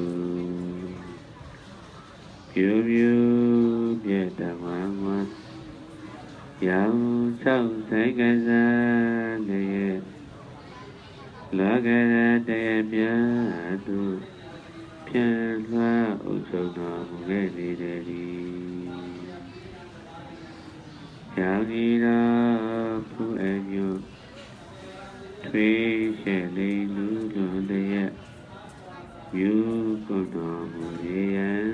ပြူပြူပြတ်တဝမ်းဝမ်းရောင်ဆောက်ဆိုင်ကစားလည်းလောကရတရားမြတ်သူပြန်လွှားဥဆုံးတော်မူခဲ့လေတယ်ဒီယောဂီတော်ဖူအညုဒထွေးရှက်လေးလူလူတရက်ယူကိုယ်တော်မူရန်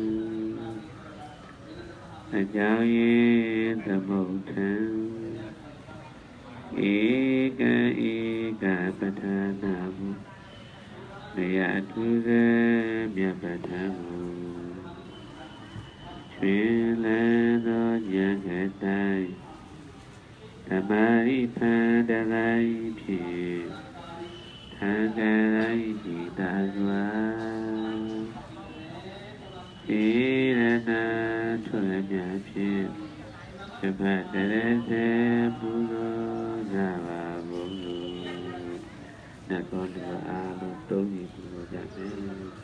အကြောင်းရင်းသမုဋ္ဌံဧကံဧကပဋ္ဌာနာမူနေရထုဇေမြတ်ပဋ္ဌာန်မူချွေလန်းသောဉာဏ်ကတိုင်းဓမ္မရိဖန်တတိုင်းဖြင့်ထံကတိုင်းဤသာစွာဧရဏထွေမြတ်ဖြင့်သဗ္ဗတရစေပူဇော်ကြပါဘုရားနတ်တော်တို့အားလုံးသုံးညီပူဇော်ကြမယ်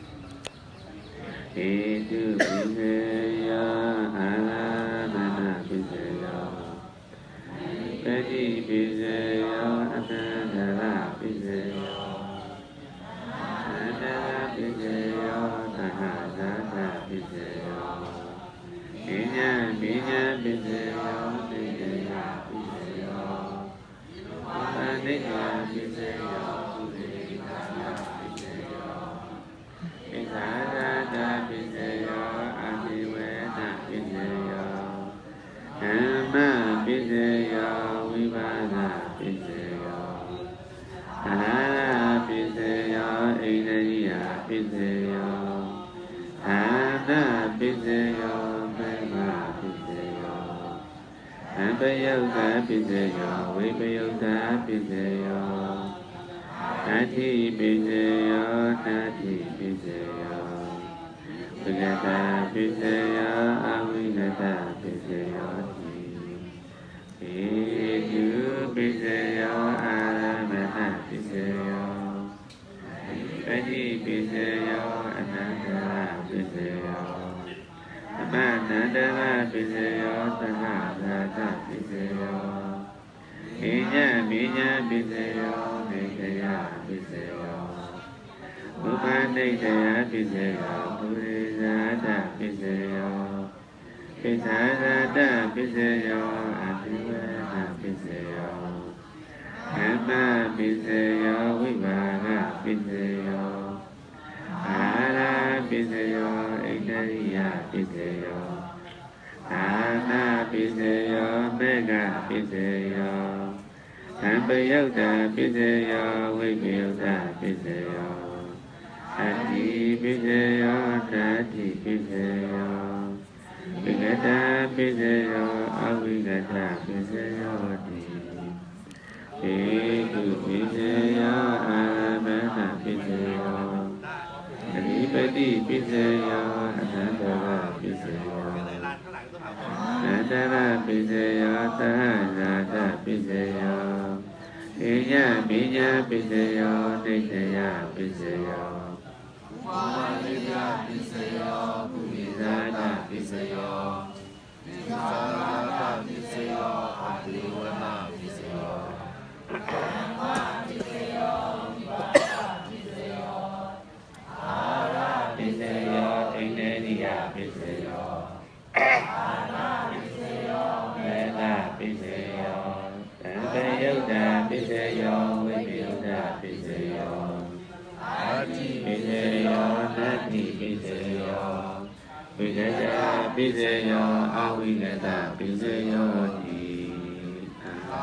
ဧတုပိစေယအာရမဏပိစေယပတိပိစေယအတန္တရပိစေယအတ္တရပိစေယသဟဇာတပိစေယဉာဏ်ပညာပိစေယသိဉာဏ်ပိစေယအနိစ္စပိစေယသုတိကာယပိစေယဣဇာတပိစေယအတိဝေနပိစေယဓမ္မပိစေယဝိပါဒပိစေယအနာပိစေယဣန္ဒရိယပိစေယအာနပိစေယမေဃပိစေယအပယုတ်တပိစေယဝိပယုတ်တပိစေယအတ္တိပိစေယတတ္တိပိစေယဝိကတပိစေယအဝိကတပိစေယတိဧတုပိစေယအာရမဏပိစေယပတိပိစေယအနန္တရပိစေယအမနန္တရပိစေယသဟဇာတပိစေယဣညမိညပိစေယနေတယပိစေယဘုမနေတယပိစေယပုရိဇာတပိစေယပိသဇာတပိစေယအတိဝေနပိစေယဓမ္မပိစေယဝိပါဒပိစေယအာရပိစေယဣန္ဒရိယပိစေယအာနာပိစေယမေဃပိစေယသံပယုတ်တပိစေယဝိပယုတ်တပိစေယအတ္တိပိစေယတတ္တိပိစေယဝိကတပိစေယအဝိကတပိစေယတိဧတုပိစေယအာရမဏပိစေယအဓိပတိပိစေယအနန္တရပိစေယအနန္တရပိစေယသဟဇာတပိစေယဣညမိညပိစေယနိတယပိစေယဥပါလိယပိစေယပုရိသတပိစေယပိသရာတပိစေယအတိဝနပိစေယဓမ္မပိစေယဝိပါဒပိစေယအာရပိစေယဣန္ဒရိယပိစေယအာနာပိစေယမေဃပိစေယသံဃယုတ်တပိစေယဝိပယုတ်တပိစေယအာတိပိစေယနတ္တိပိစေယဝိကတပိစေယအဝိကတပိစေယတိအာ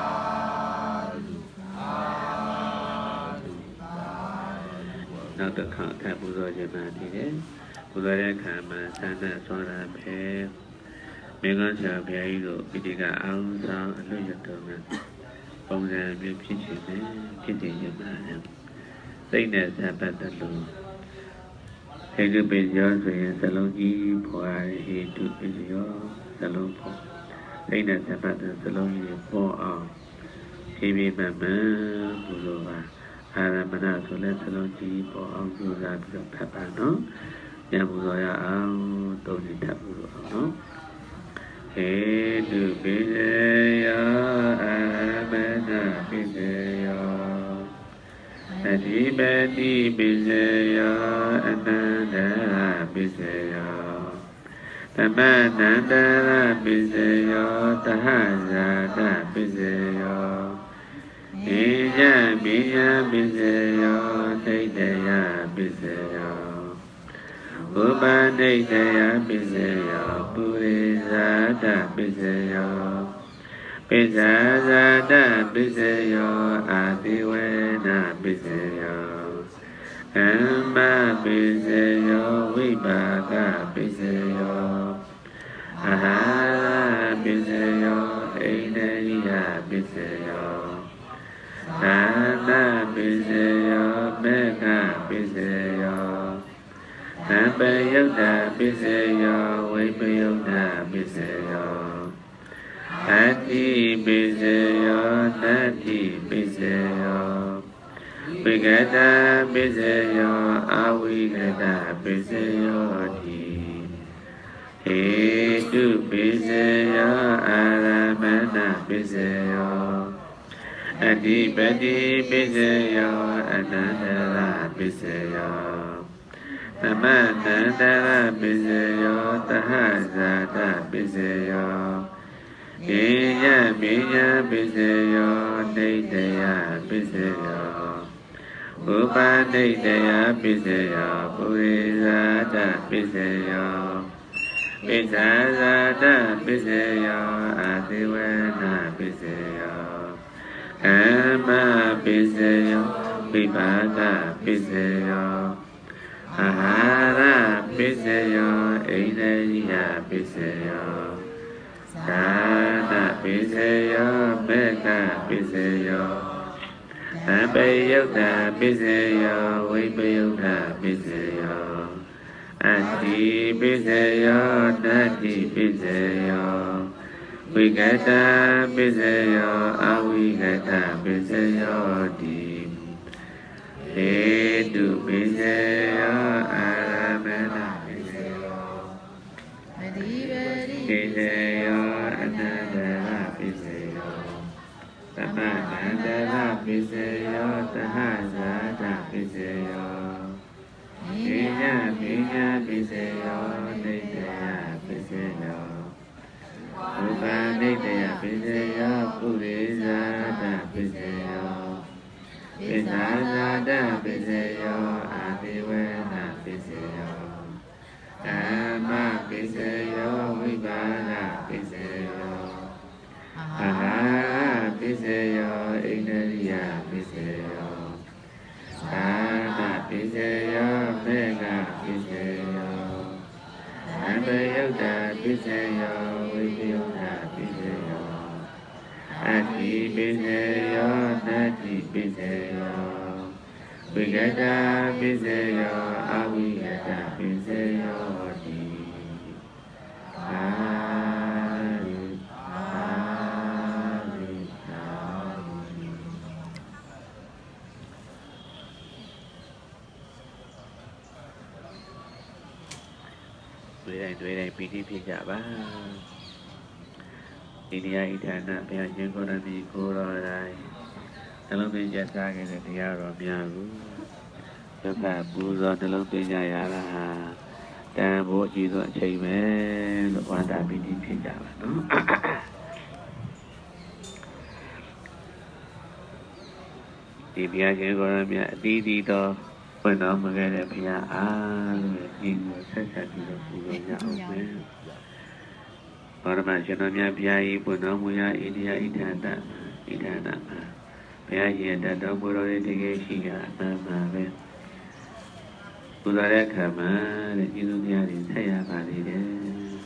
နောက်တစ်ခါအခါပူဇော်ခြင်းမှတည်တယ်ပူဇော်တဲ့အခါမှာသန္တာသောတာဖေမေဃဆရာဘုရားကြီးတို့ပိဋကအောင်ဆောင်အလွတ်ရတော်မှာပုံစံမျိုးဖြစ်ခြင်းနဲ့ဖြစ်တည်ခြင်းမှာစိတ်နဲ့ဇာပတ်တလို့ဟေတုပိယောဆိုရင်ဇလုံးကြီးဖွာဟေတုပိယောဇလုံးဖွာစိတ်နဲ့ဇာပတ်တဲ့ဇလုံးကြီးပေါ်အောင်ဖြည်းဖြည်းမှန်မှန်ပူဇော်ပါအာရမဏဆိုလဲစလုံးကြီးပေါ်အောင်ကြိုးစားပြီးတော့ဖတ်ပါနော်။ညပူဇော်ရအောင်တုံးနေထပ်ပူဇော်အောင်နော်။ဟေတုပိစေယအာရမဏပိစေယအဓိပတိပိစေယအနန္တရပိစေယသမ္မာနန္တရပိစေယသဟဇာတပိစေယဣ Ija Biya Biseyo Deitaya Biseyo Upa Deitaya Biseyo Purisada Biseyo Pisazada Biseyo Adiwena Biseyo Amma Biseyo Vibhaga Biseyo Ahara Biseyo Einariya Biseyo Nana Biseyo Mega Biseyo Nampayoda Biseyo Vipayoda Biseyo Ati Biseyo Nati Biseyo Vigata Biseyo Avigata Biseyo Di Hetu Biseyo Aramana Biseyo Adipati Biseyo Anandara Biseyo Namanandara Biseyo Tahazada Biseyo Iya Biya Biseyo Deitaya Biseyo Upa Deitaya Biseyo Purisada Biseyo Pisazada Biseyo Adiwena Biseyo Amma Biseyo Vibhaga Biseyo Ahara Biseyo Einariya Biseyo Dana Biseyo Mega Biseyo Nampayoda Biseyo Vipayoda Biseyo Ati Biseyo Nati Biseyo Vigata Biseyo Avigata Biseyo Di Hetu Biseyo Aramana Biseyo Biseyo Anandara Biseyo Samanandara Biseyo Tahazada Biseyo Iya Biya Biseyo Deitaya Biseyo Upa Deitaya Biseyo Purisada Biseyo Pisazada Biseyo Adiwena Biseyo Amma Biseyo Vibhaga Biseyo Ahara Biseyo Einariya Biseyo Dana Biseyo Mega Biseyo Nampayoda Biseyo Vipayoda Biseyo Ati Biseyo Nati Biseyo Vigata Biseyo Avigata Biseyo Di Hari Hari Hariတွေ့တိုင်းတွေ့တိုင်းပီတိဖြစ်ကြပါဒီတရားဣထာဏဘုရားရှင်ကိုရမီကိုတော်တိုင်းနှလုံးသွင်းကြစားခဲ့တဲ့တရားတော်များကိုဒုက္ခပူဇော်နှလုံးသွင်းကြရတာဟာတန်ဖို့အကြီးဆုံးအချိန်ပဲလို့ဝန္တာပီတိဖြစ်ကြပါနော်ဒီဘုရားရှင်ကိုရမီအတီးတီးတော်ဘုန်းတော်မခဲ့တဲ့ဘုရားအားလို့ဒီကိုဆက်ဆက်ပြီးတော့ပူဇော်ကြအောင်ပဲဘာမှကျွန်တော်များဘုရားကြီးဘုန်းတော်မူရာအိန္ဒိယဣထာဏဣထာဏမှာဘုရားရှင်တတော်ဘုရောရဲ့တကယ်ရှိတာအမှန်ပါပဲပူဇော်တဲ့အခါမှာတဲ့ကျေးဇူးတရားတွေဆက်ရပါသေးတယ်ဘု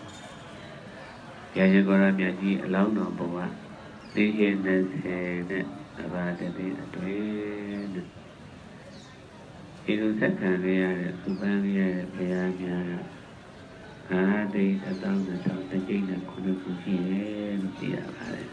ရားရှင်ကိုရမြတ်ကြီးအလောင်းတော်ဘဝသိရှင်နဲ့ဆယ်နဲ့အဘာတတိအတွင်းနဲ့ဒီလိုဆက်ခံရတဲ့သုပန်းရတဲ့ဘုရားများအာတိတသောင်းသောတကြိတ်နဲ့ခုနှစ်ခုရှိတယ်လို့သိရပါတယ်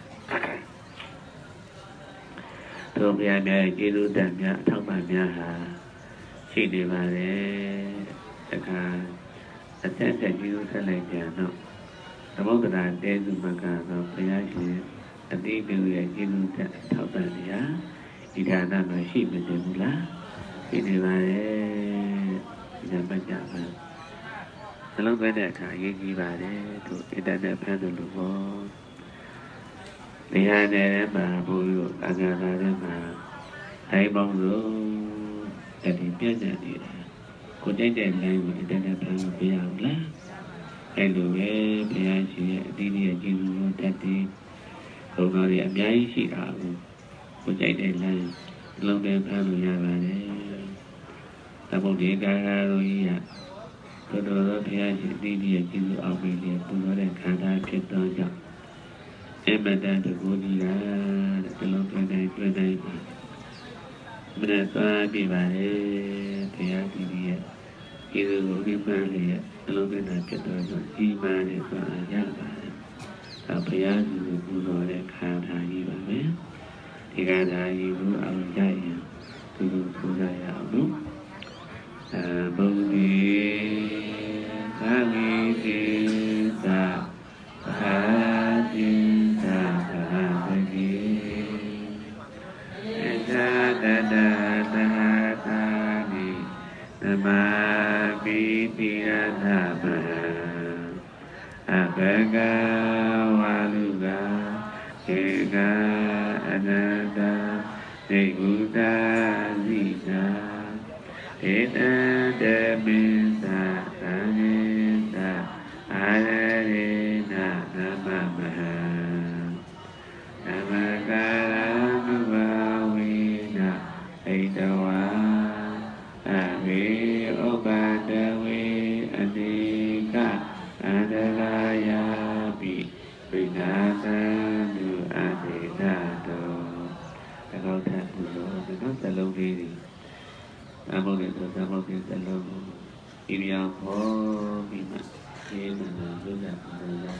။တို့ဘုရားများရဲ့ကျေးဇူးတန်များအထောက်ပံ့များဟာရှိနေပါတယ်။တခါအသက်သက်ကျေးဇူးဆက်လိုက်ပြန်တော့သမုဒ္ဒရာတဲစုမကတော့ဘုရားရှင်အတိတ်ရဲ့ကျေးဇူးတက်ထောက်ပံ့ရာဒီဌာနမှာရှိမနေဘူးလားရှိနေပါတယ်ဒီကပတ်ကြပါနှလုံးသွင်းတဲ့အခါအရေးကြီးပါတယ်သူအင်တာနက်ဖန်လို့ပေါ့နေရာနဲ့မှာဘုရားအငါနာနဲ့မှာတိုင်းပေါင်းစုံတတိပြည့်စုံနေတယ်ကိုတိတ်တဲ့လမ်းကိုအတက်နဲ့ဖမ်းလို့ပြရအောင်လားအဲ့လိုပဲဘုရားရှင်ရဲ့အတိအကျကျေးဇူးတော်တတ်တဲ့ဘုရားတွေအများကြီးရှိတာကိုကိုကြိုက်တဲ့လမ်းလုံးနဲ့ဖမ်းလို့ရပါတယ်သဘုတ်ဒီကာရတို့ကြီးကတော်တော်ဘုရားရှင်အတိအကျကျေးဇူးအောင်ပြီးလေပူဇော်တဲ့ခန္ဓာဖြစ်သောကြောင့်အမတန်တကူကြီးတာတဲ့လုံးပြတိုင်းပြတိုင်းမနဲ့သွားပြပါလေဘုရားဒီရဲ့ကျေးဇူးကိုဒီမှန်လေအလုံးပြတိုင်းဖြစ်သောကြောင့်ဒီမှန်နဲ့သွားရပါတယ်ဒါဘုရားရှင်ကိုပူဇော်တဲ့ခန္ဓာကြီးပါပဲဒီခန္ဓာကြီးကိုအောင်ရရင်သူတို့ပူဇော်ရအောင်လို့အဘုဒ္ဓသာဝိတိသာသာတိသာသာတိအသတတသသာနိနမပိတိရသမအဘဂဝါလူကဧကအနန္တသေဟုတာဇိတာဧတံတပိသသံဃိသအာရရေနသမမဟံသမကာရနုဘဝိနဣတဝါအဝေဥပတဝေအတိကအန္တရာယပိဝိနာသံသူအတေတတောတကောထပ်ဘူးလို့ဒီတော့စလုံးလေးတွေအဘုဒ္ဓဆိုသမုဒ္ဒစလုံးကိုဣရိယာဟောပြီးမှဒီမှာလွတ်လပ်နေတာ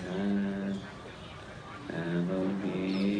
အဘုဒ္ဓ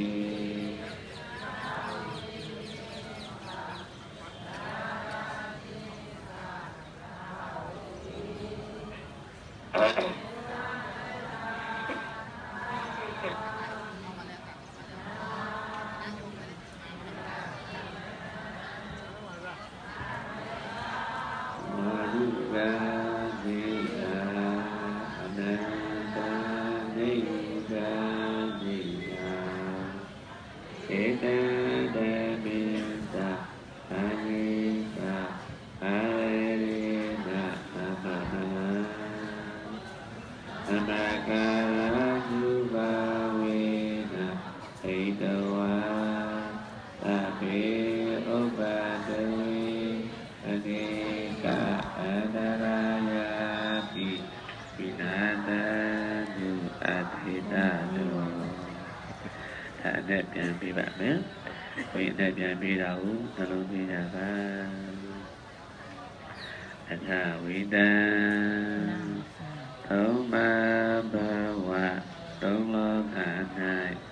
ပြန်ပြပါမယ်။ဘုရားနဲ့ပြန်ပြတာကိုနှလုံးသွင်းကြပါ။အထဝိတံသုံးပါးဘဝသုံးလောက၌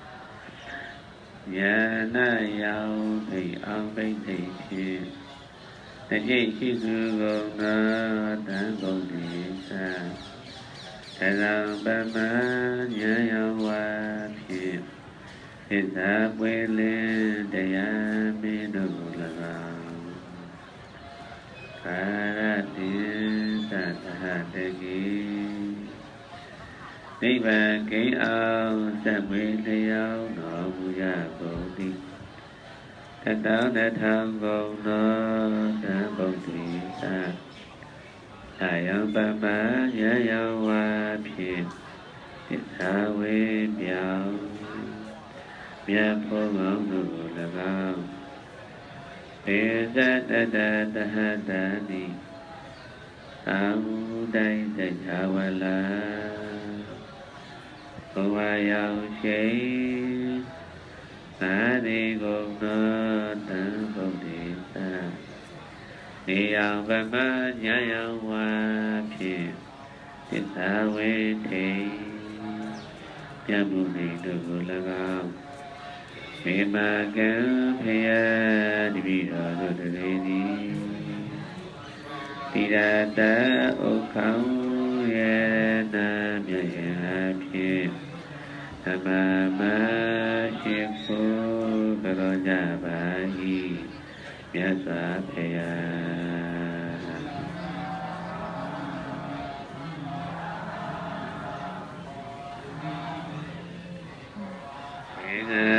ယနာယောသိအောင်ပိဋိဖြင့်တတိရှိသူကုန်သောတန်ကုန်တိသသရံပမဉာဏ်ယောဝါဖြင့်သစ္စာပွေလင်းတရားမင်းတို့ကို၎င်းကာရတိသတ္တဟတကိနိဗ္ဗာန်ကိအောင်သတ်ဝေလျောင်းတော်မူရကုန်သည်တတောတထောင်ကုန်သောသံဗုဒ္ဓိသသာယံပမယယောဝါဖြင့်သစ္စာဝေပြောင်းမြတ်ဖို့ကောင်းတို့ကို၎င်းပေဇတတတဟတတိအာဟုတိုင်းသစ္စာဝလာဘဝရောက်ရှိသာတိကုန်သောတံဗုဒ္ဓိသနေအောင်ဗမညာယဝါဖြင့်သစ္စာဝေထိမြတ်မှုနေတို့ကို၎င်းမေမကံဖယားတပိတော်တို့တည်းသည်တိရတဥခေါယေနာမြတ်ရာဖြင့်သမမရှိဖို့ကြောကြပါ၏မြတ်စွာဘုရား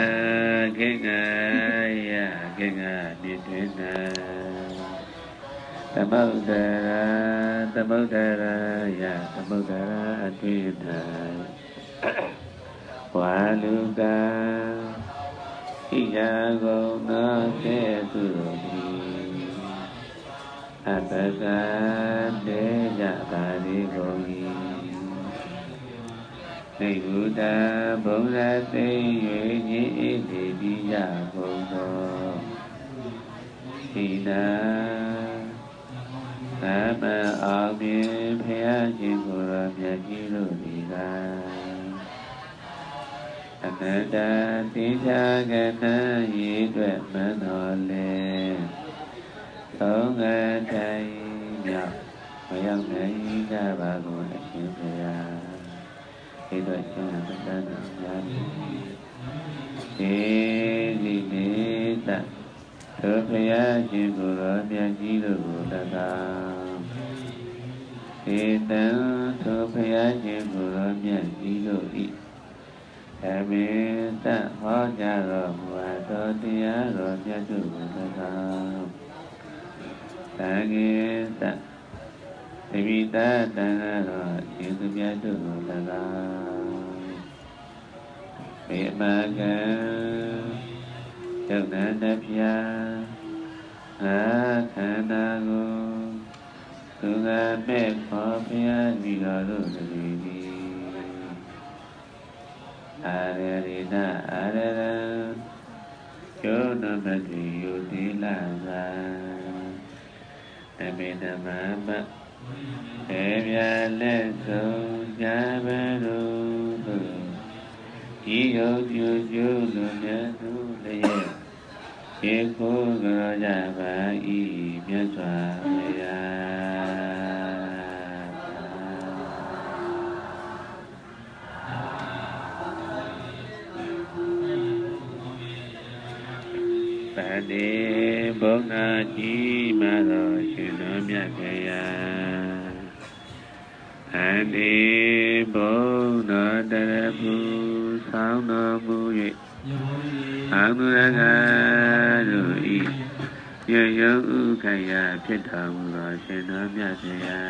Kengaya Kenga Nidwina Tamudara Tamudara Ya Tamudara Adwina Waluga Iyagona Keturi Ataga Deja Tari Gogi Buddha Buddha Te Yue Yi Di Ya Gogo Sina Nama Amin Phaya Jingura Myajiru Dira Ananda Tisha Gana Yidwe Manole Tonga Thai Nhọc Mayang Thai Ga Ba Gu Akin Phaya Thế đợi cho là tất cả nó ra đi thế gì thế ta thơ phê á chê cổ rõ miya chi đồ ta ta thế ta thơ phê á chê cổ rõ miya chi đồ đi ta mê ta hóa cha rõ hòa tơ tê á rõ miya đồ ta ta ta nghe ta Thế vì ta ta rồi chịu tôi biết được ta ra Vì mà cả Chẳng nà đáp ya Há khả nà gô Tôi ngà mẹ khó phía Vì gò đồ ta đi đi À rè đi nà à rè ra Chô nà mà thủy yêu tí là ra À mẹ nà mà mà Evya leso jabaru tu, iyo ju ju lu nya tu le, eko gajaba i myatwa ya. Pade bogna ji maro shino myakaya. Andi bồ na đa bu sao na bu ye anu ra ga ru i ye yo u ka ya phit tham lo shin na mya se ya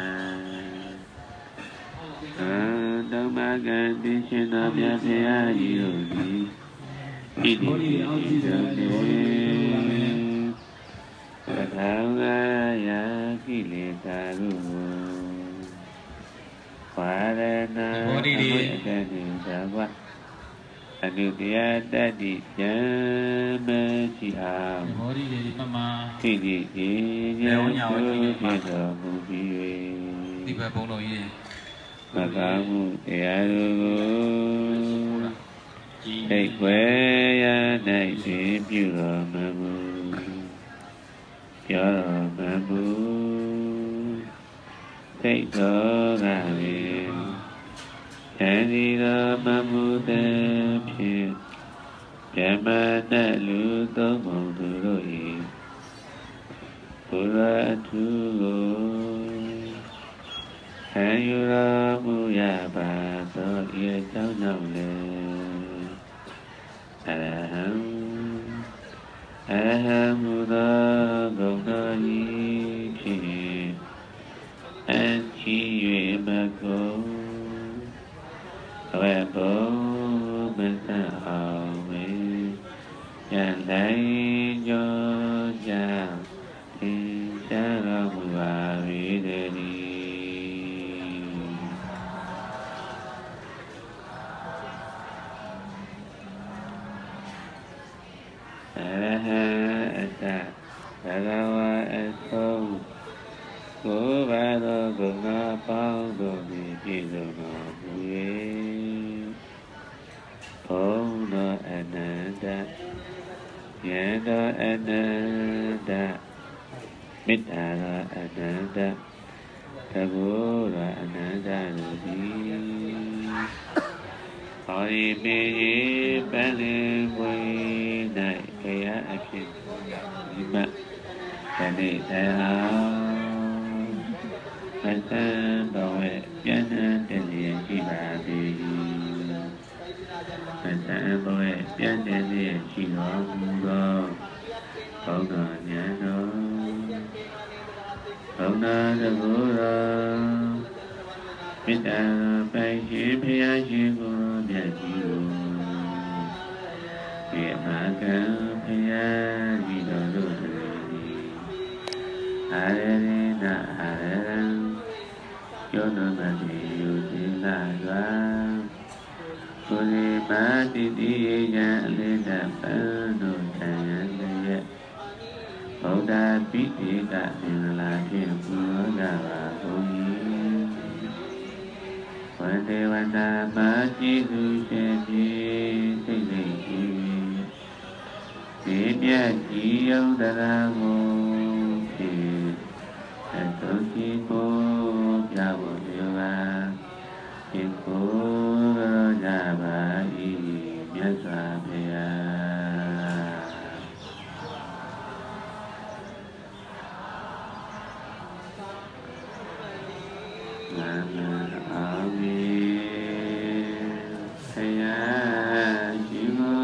a dam ma ga di shin na mya se ya yi ru ni i di di do ni ta tha ga ya ki le ta ru Parana Amudanindava Anudhyadadi Yamachiham Tidi Yasu Yadamu Biwe Makamu Teyaru Ekweya Naiti Pura Mamu Pura Mamu Take the Gami Kandi the Mamuda Pit Yamana Luto Monduroi Pura Tugo Hayura Muyaba So Yetau Nole Araham Arahamuda Gona Yichi And chi yue ma go, where go, but the hallway, and lay your down in shadow of our reality. Araha ata, Arawa ato. Cô ba đô cùng nó bao đồ đi đi đồ nó bùi Ô nó ananda Nhã nó ananda Mít à nó ananda Ta bố nó ananda đồ đi Hỏi mê yế bá lên quay này Cây á ạc hình Nhưng mà Ta đi ta hào Hãy bảo vệ nhân dân để chỉ bà đi တန်ဘဝပြည့်တဲ့နေရှိတော်မူသောဘုရားဉာဏ်တော်ဘုရားတကူတော်မေတ္တာပိုင်ရှင်ဘုရားရှင်ကိုမြတ်ကြီးကိုဒီမှာကံဘုရားကြီးတော်တို့သည်အာရရေနာအာရံယောနမတိယုတိနာစွာကိုယ်ဒီပါတိတိယံအလေးတပန်းတို့ဆံရန်ရဲ့ဗုဒ္ဓပိဋကမင်္ဂလာဖြင့်ပူဇော်ကြပါကုန်၏ဝန္တေဝန္တာပါတိသူရှင်ကြီးစိတ်စိတ်ကြီးဒီမြတ်ကြီးယုံတရားကိုဖြင့်အတုရှိကိုပြဖို့ဒီပါဒီကိုကြပါ၏မြတ်စွာဘုရားနာမအောင်မီဆရာရှိကို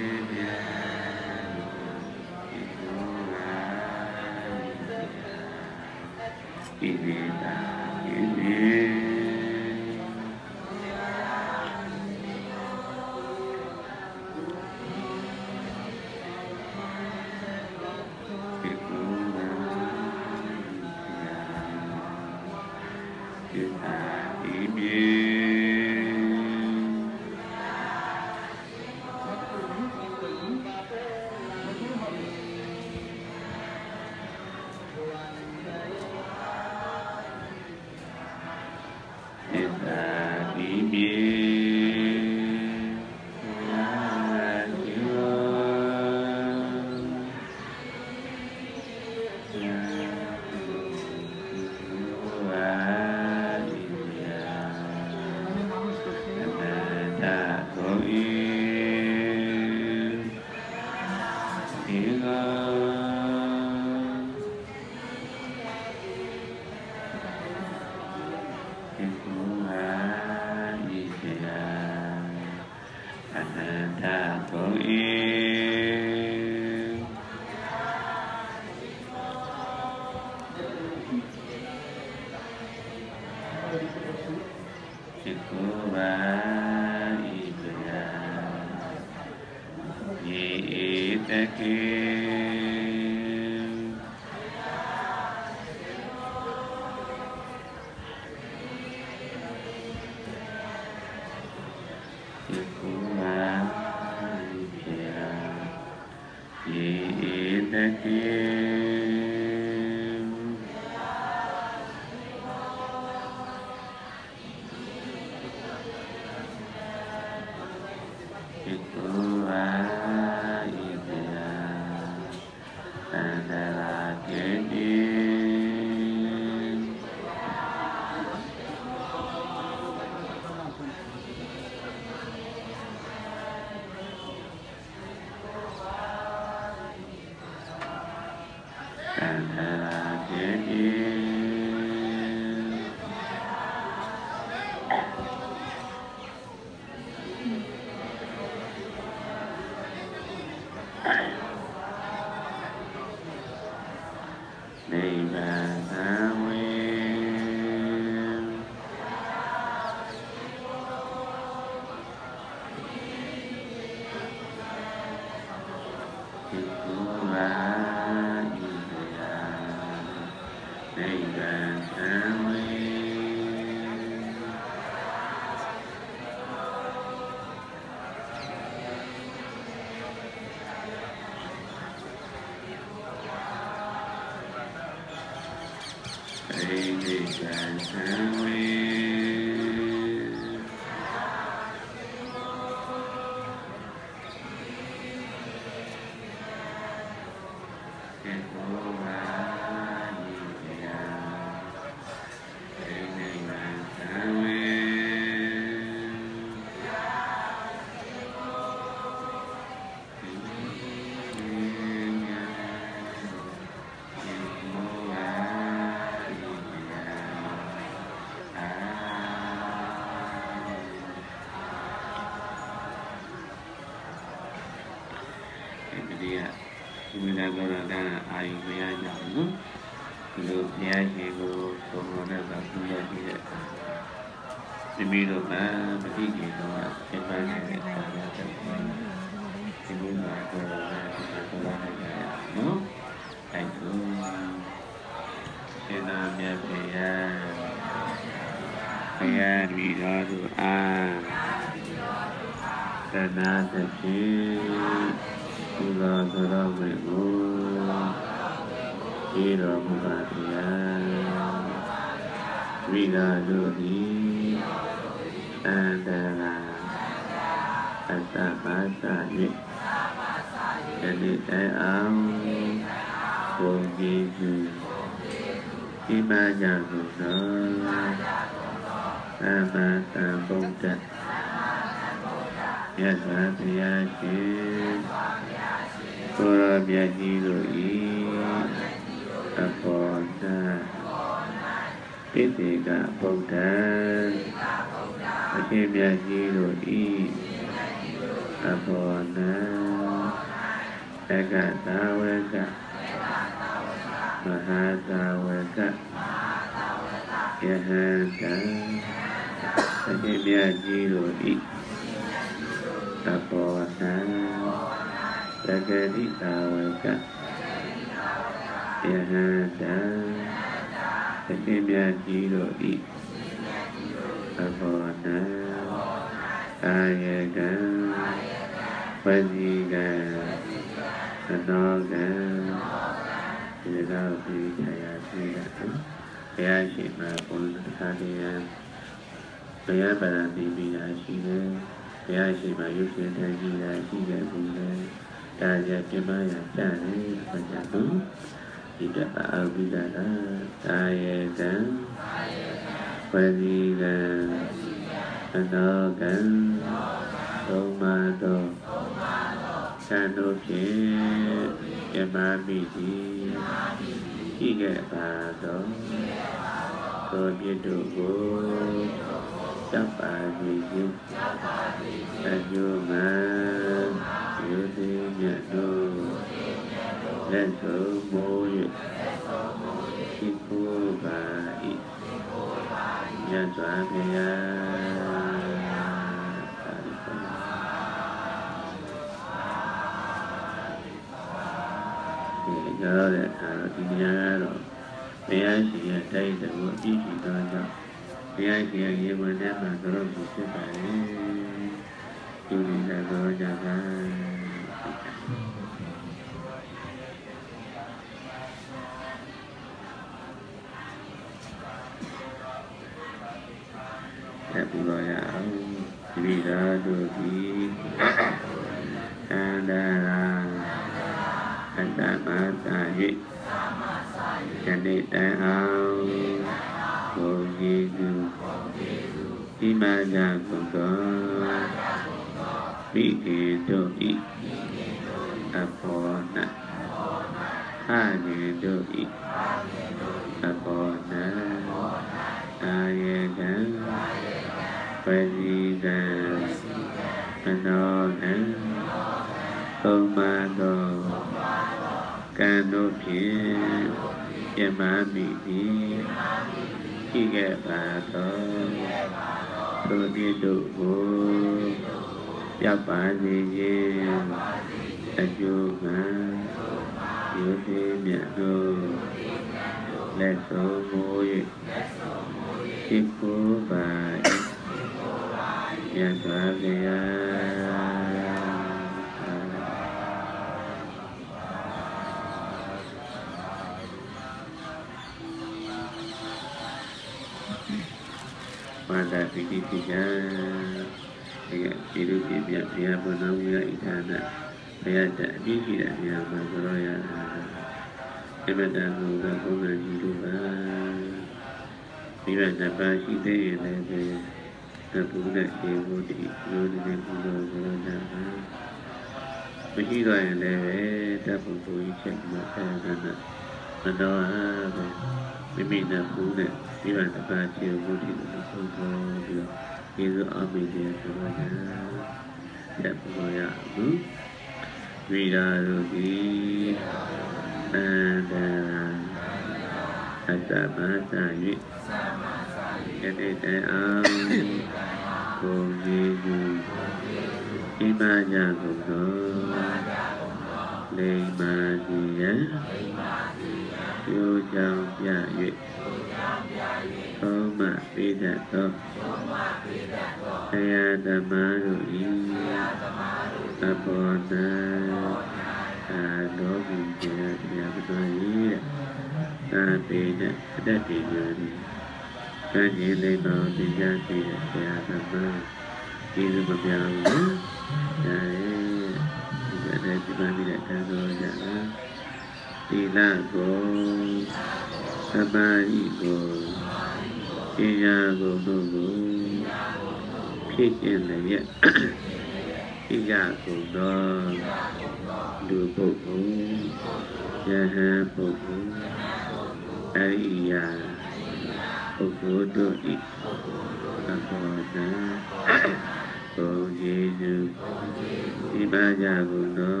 ဘာသာပိဋိပိယဒီဒီလိုပြပြပြဘုနာဝိရဣထာနာဘုရားတဲ့အပြည့်ရှိတဲ့နေရာမှာဆိုတော့ရအမတန်ကိုဘုန်းတော်ကြီးတို့ပါမိဘနှစ်ပါးရှိသေးရင်လည်းပဲတပူနဲ့ရေဖို့ဒီလိုနေပူလို့ဆိုတော့ကြပါမရှိတော့ရင်လည်းပဲတပ်ဖို့ကိုကြီးချက်မှာအဲဒါနဲ့မတော်ဟာပဲမိမိနဲ့ပူနဲ့မိဘနှစ်ပါးချေဖို့ဒီလိုဆုံးဆုံးပြီးတော့ကျေးဇူးအမိန့်တွေဆိုတော့ကြတပ်ဖို့ရဘူးဝိရာတို့ဒီအန္တရာအတ္တမသာ၍ယနေ့တည်းအောင်ကိုယေစုဣမညာကုန်သောလိမ္မာစီယံကျိုးကြောင့်ပြ၍သောမပိဒတ်သောဆရာဓမ္မတို့၏အဘောဓာအာလောကီကျေဆရာတော်၏သာပေနဲ့အတတ်ပညာသည်စံကြီးလေးတော်တရားရှိတဲ့ဆရာဓမ္မကျေးဇူးမပြောင်းဘူး။ဒါရဲ့ဒီကနေ့ဒီမှာနေတဲ့တန်တော်ကြတာဒီလာကိုသမာဓိကိုပညာကိုတို့ကိုဖြည့်ကျင့်လည်းဣယကိုတော့လူပုဂ္ဂိုလ်ယဟန်ပုဂ္ဂိုလ်အရိယာပုဂ္ဂိုလ်တို့ဤသဘောနာဘုံယေစုဒီပါကြကုန်သော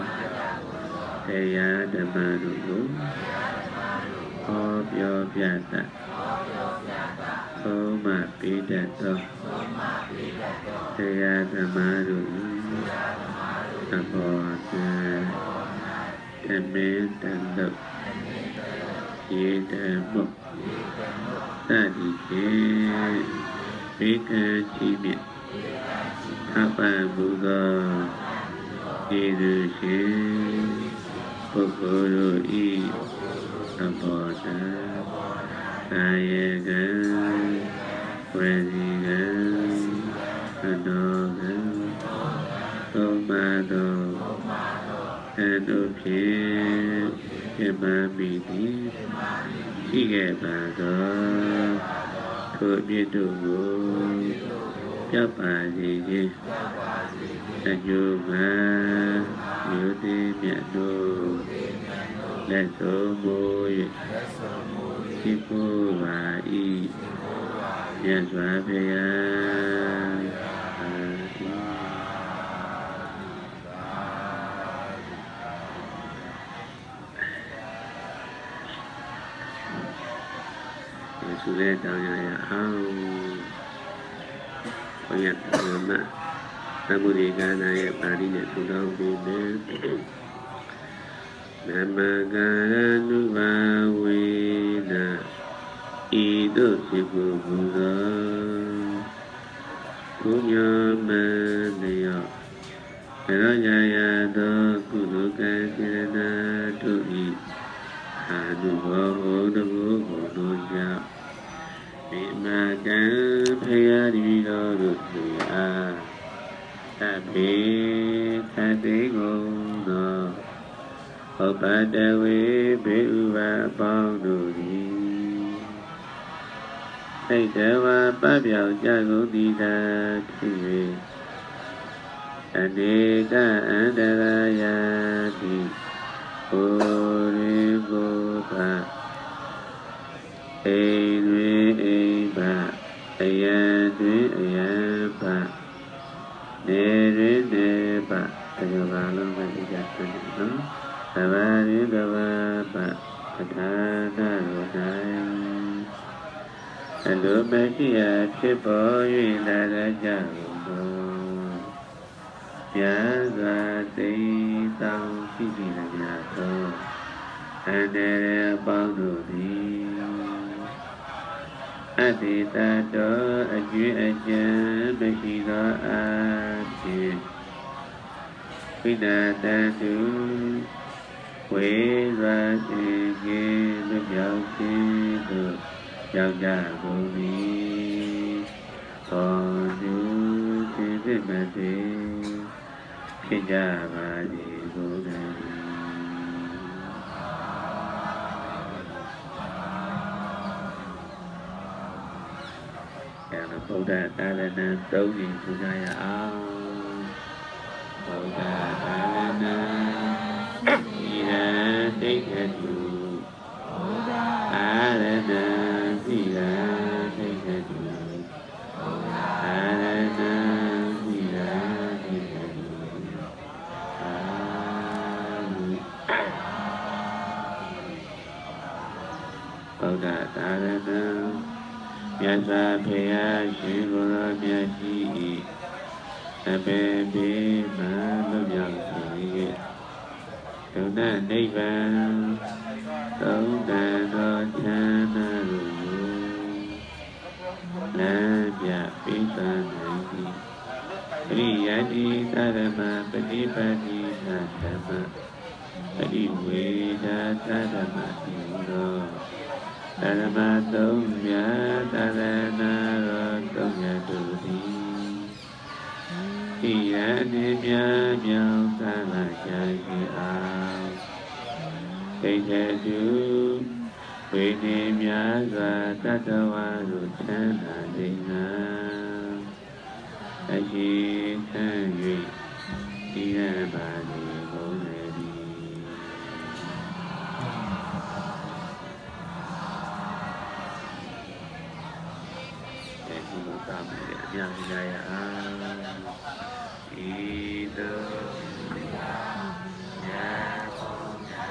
တရားဓမ္မတို့ကိုဟောပြောပြတတ်သုံးမပိတတ်သောတရားဓမ္မတို့၏သဘောနာဓမ္မေတန်တို့ယေတမှုသတိဖြင့်ဘေကံချီးမြှင့်အပံမူသောယေသူရှင်ပုဂ္ဂိုလ်တို့၏သဘောနာကာယကံဝစီကံသနောကံသုံးပါးသောအတုဖြင့်ပြမမိသည်ရှိခဲ့ပါသောထိုအပြစ်တို့ကိုပြောက်ပါစေခြင်းအကျိုးမှာမြို့သေးမြတ်တို့လက်ဆုံးမူ၍ရှိခိုးပါ၏မြတ်စွာဘုရားဆုလဲတောင်းရရအောင်ဘုရားတော်မှာသမုဒိကနာရဲ့ပါဠိနဲ့ဆုတောင်းပေးမယ်နမကာရနုဘာဝေနဤသို့ဖြစ်ကိုဘုရားဘုညမနယောဘရဇာယသောကုသိုလ်ကံစေတနာတို့ဤအာနုဘောဟောတဘောဟောတို့ကြောင့်ဒီမကံဖရာဒီတော်တို့သည်အားသဗ္ဗေသတိကုန်သောဥပတဝေဘေဥပအပေါင်းတို့သည်စိတ်တဝါပပြောင်ကြကုန်သည်သာဖြစ်၍အနေကအန္တရာယတိကိုယ်ရေကိုယ်ပါအိမ်တွင်အိမ်ပါအယံတွင်အယံပါနေတွင်နေပါဒီလိုပါလုံးပဲကြည့်ကြတယ်နော်သဘာဝကဘာပါပဋ္ဌာနာရောတိုင်းအလိုမရှိရာဖြစ်ပေါ်၍လာကြကုန်သောမြတ်စွာသိတောင်းရှိပြီများသောအန္တရာယ်ပေါင်းတို့သည်အတ္တိတတော်အကျွေးအကျံမရှိသောအာဖြင့်ဝိနာတတုဝေစွာစေခြင်းလွတ်မြောက်ခြင်းသို့ရောက်ကြကုန်သည်သောတုသင်္ဖြစ်မသွေဖြစ်ကြပါစေကုန်သတည်းဗုဒ္ဓသာသနာသုံးရင်ထူကြရအောင်ဗုဒ္ဓသာသနာဤရန်သိက္ခာတုဗုဒ္ဓသာသနာဤရန်သိက္ခာတုဗုဒ္ဓသာသနာဤရန်သိက္ခာတုအာလုဗုဒ္ဓသာသနာမြတ်စွာဘုရားရှင်ကိုယ်တော်မြတ်ကြီး၏အပေပိမှလွတ်မြောက်စေ၍ဒုဏနိဗ္ဗာန်သုံးတန်သောချမ်းသာတို့ကိုလမ်းပြပေးသနိုင်သည်ပရိယတ္တိသရမပฏิပတ္တိသဓမ္မပရိဝေဒသဓမ္မတိသောသရမသုံးမြတ်သရဏရောသုံးမြတ်တို့သည်ဤရန်နှင့်မြတ်မြောင်သာလာရှာရှိအောင်သိတဲ့သူဝိနည်းများစွာတတ္တဝါတို့ချမ်းသာစေငါအရှိထံ၍ဤရန်ပါနေကုန်လေသည်သာမန်အများကြီးရအောင်ဤသို့ညာပေါ်ညာ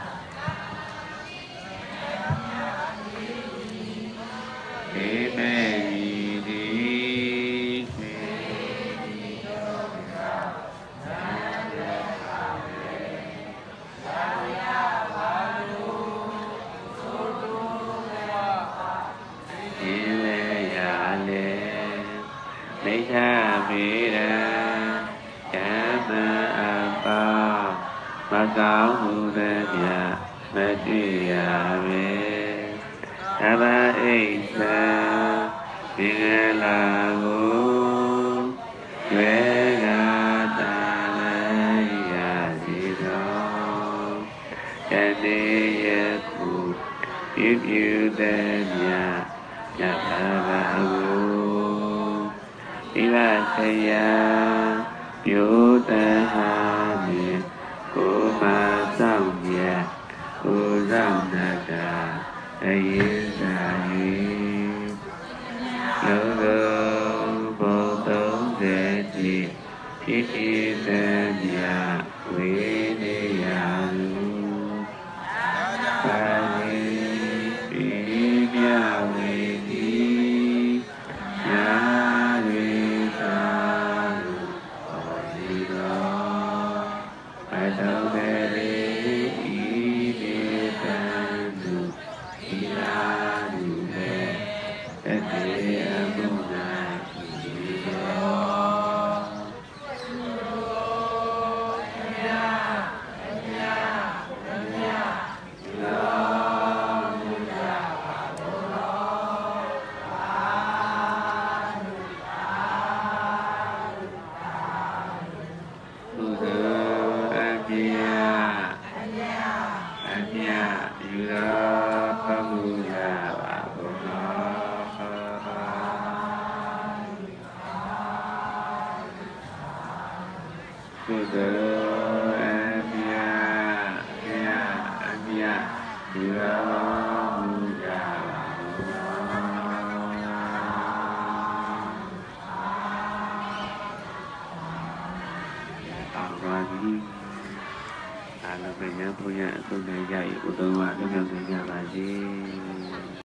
ဒီမေဒီခေဒီတော်ကသာရပါလေသာရပါလို့သို့တို့ကဒီလေရလေမိစ္ဆာမေရဓမ္မအပါမကောင်းမှုတွေမြမတွေ့ရပေသဗ္ဗအိဋ္ဌာမင်္ဂလာကိုရွယ်ကားတာလည်းရစီတော်ယနေ့ယခုပြုပြုတဲ့မြတ်မြတ်ဘာကိုဒီဝဆရာပြောတဲ့ဟာမြေကိုမဆောင်မြတ်ကိုဆောင်နာတာအရေးစား၍လောကဘုဒ္ဓစေတိဖြစ်ဖြစ်တဲ့မြတ်ဝေနေရလူပါဠိပြီးမြဝေတိညာအားလုံးပဲရန်ဖို့ရအဆုံးနိုင်ကြ၏ဥဒ္ဓဝါလွတ်မြောက်စေကြပါစေ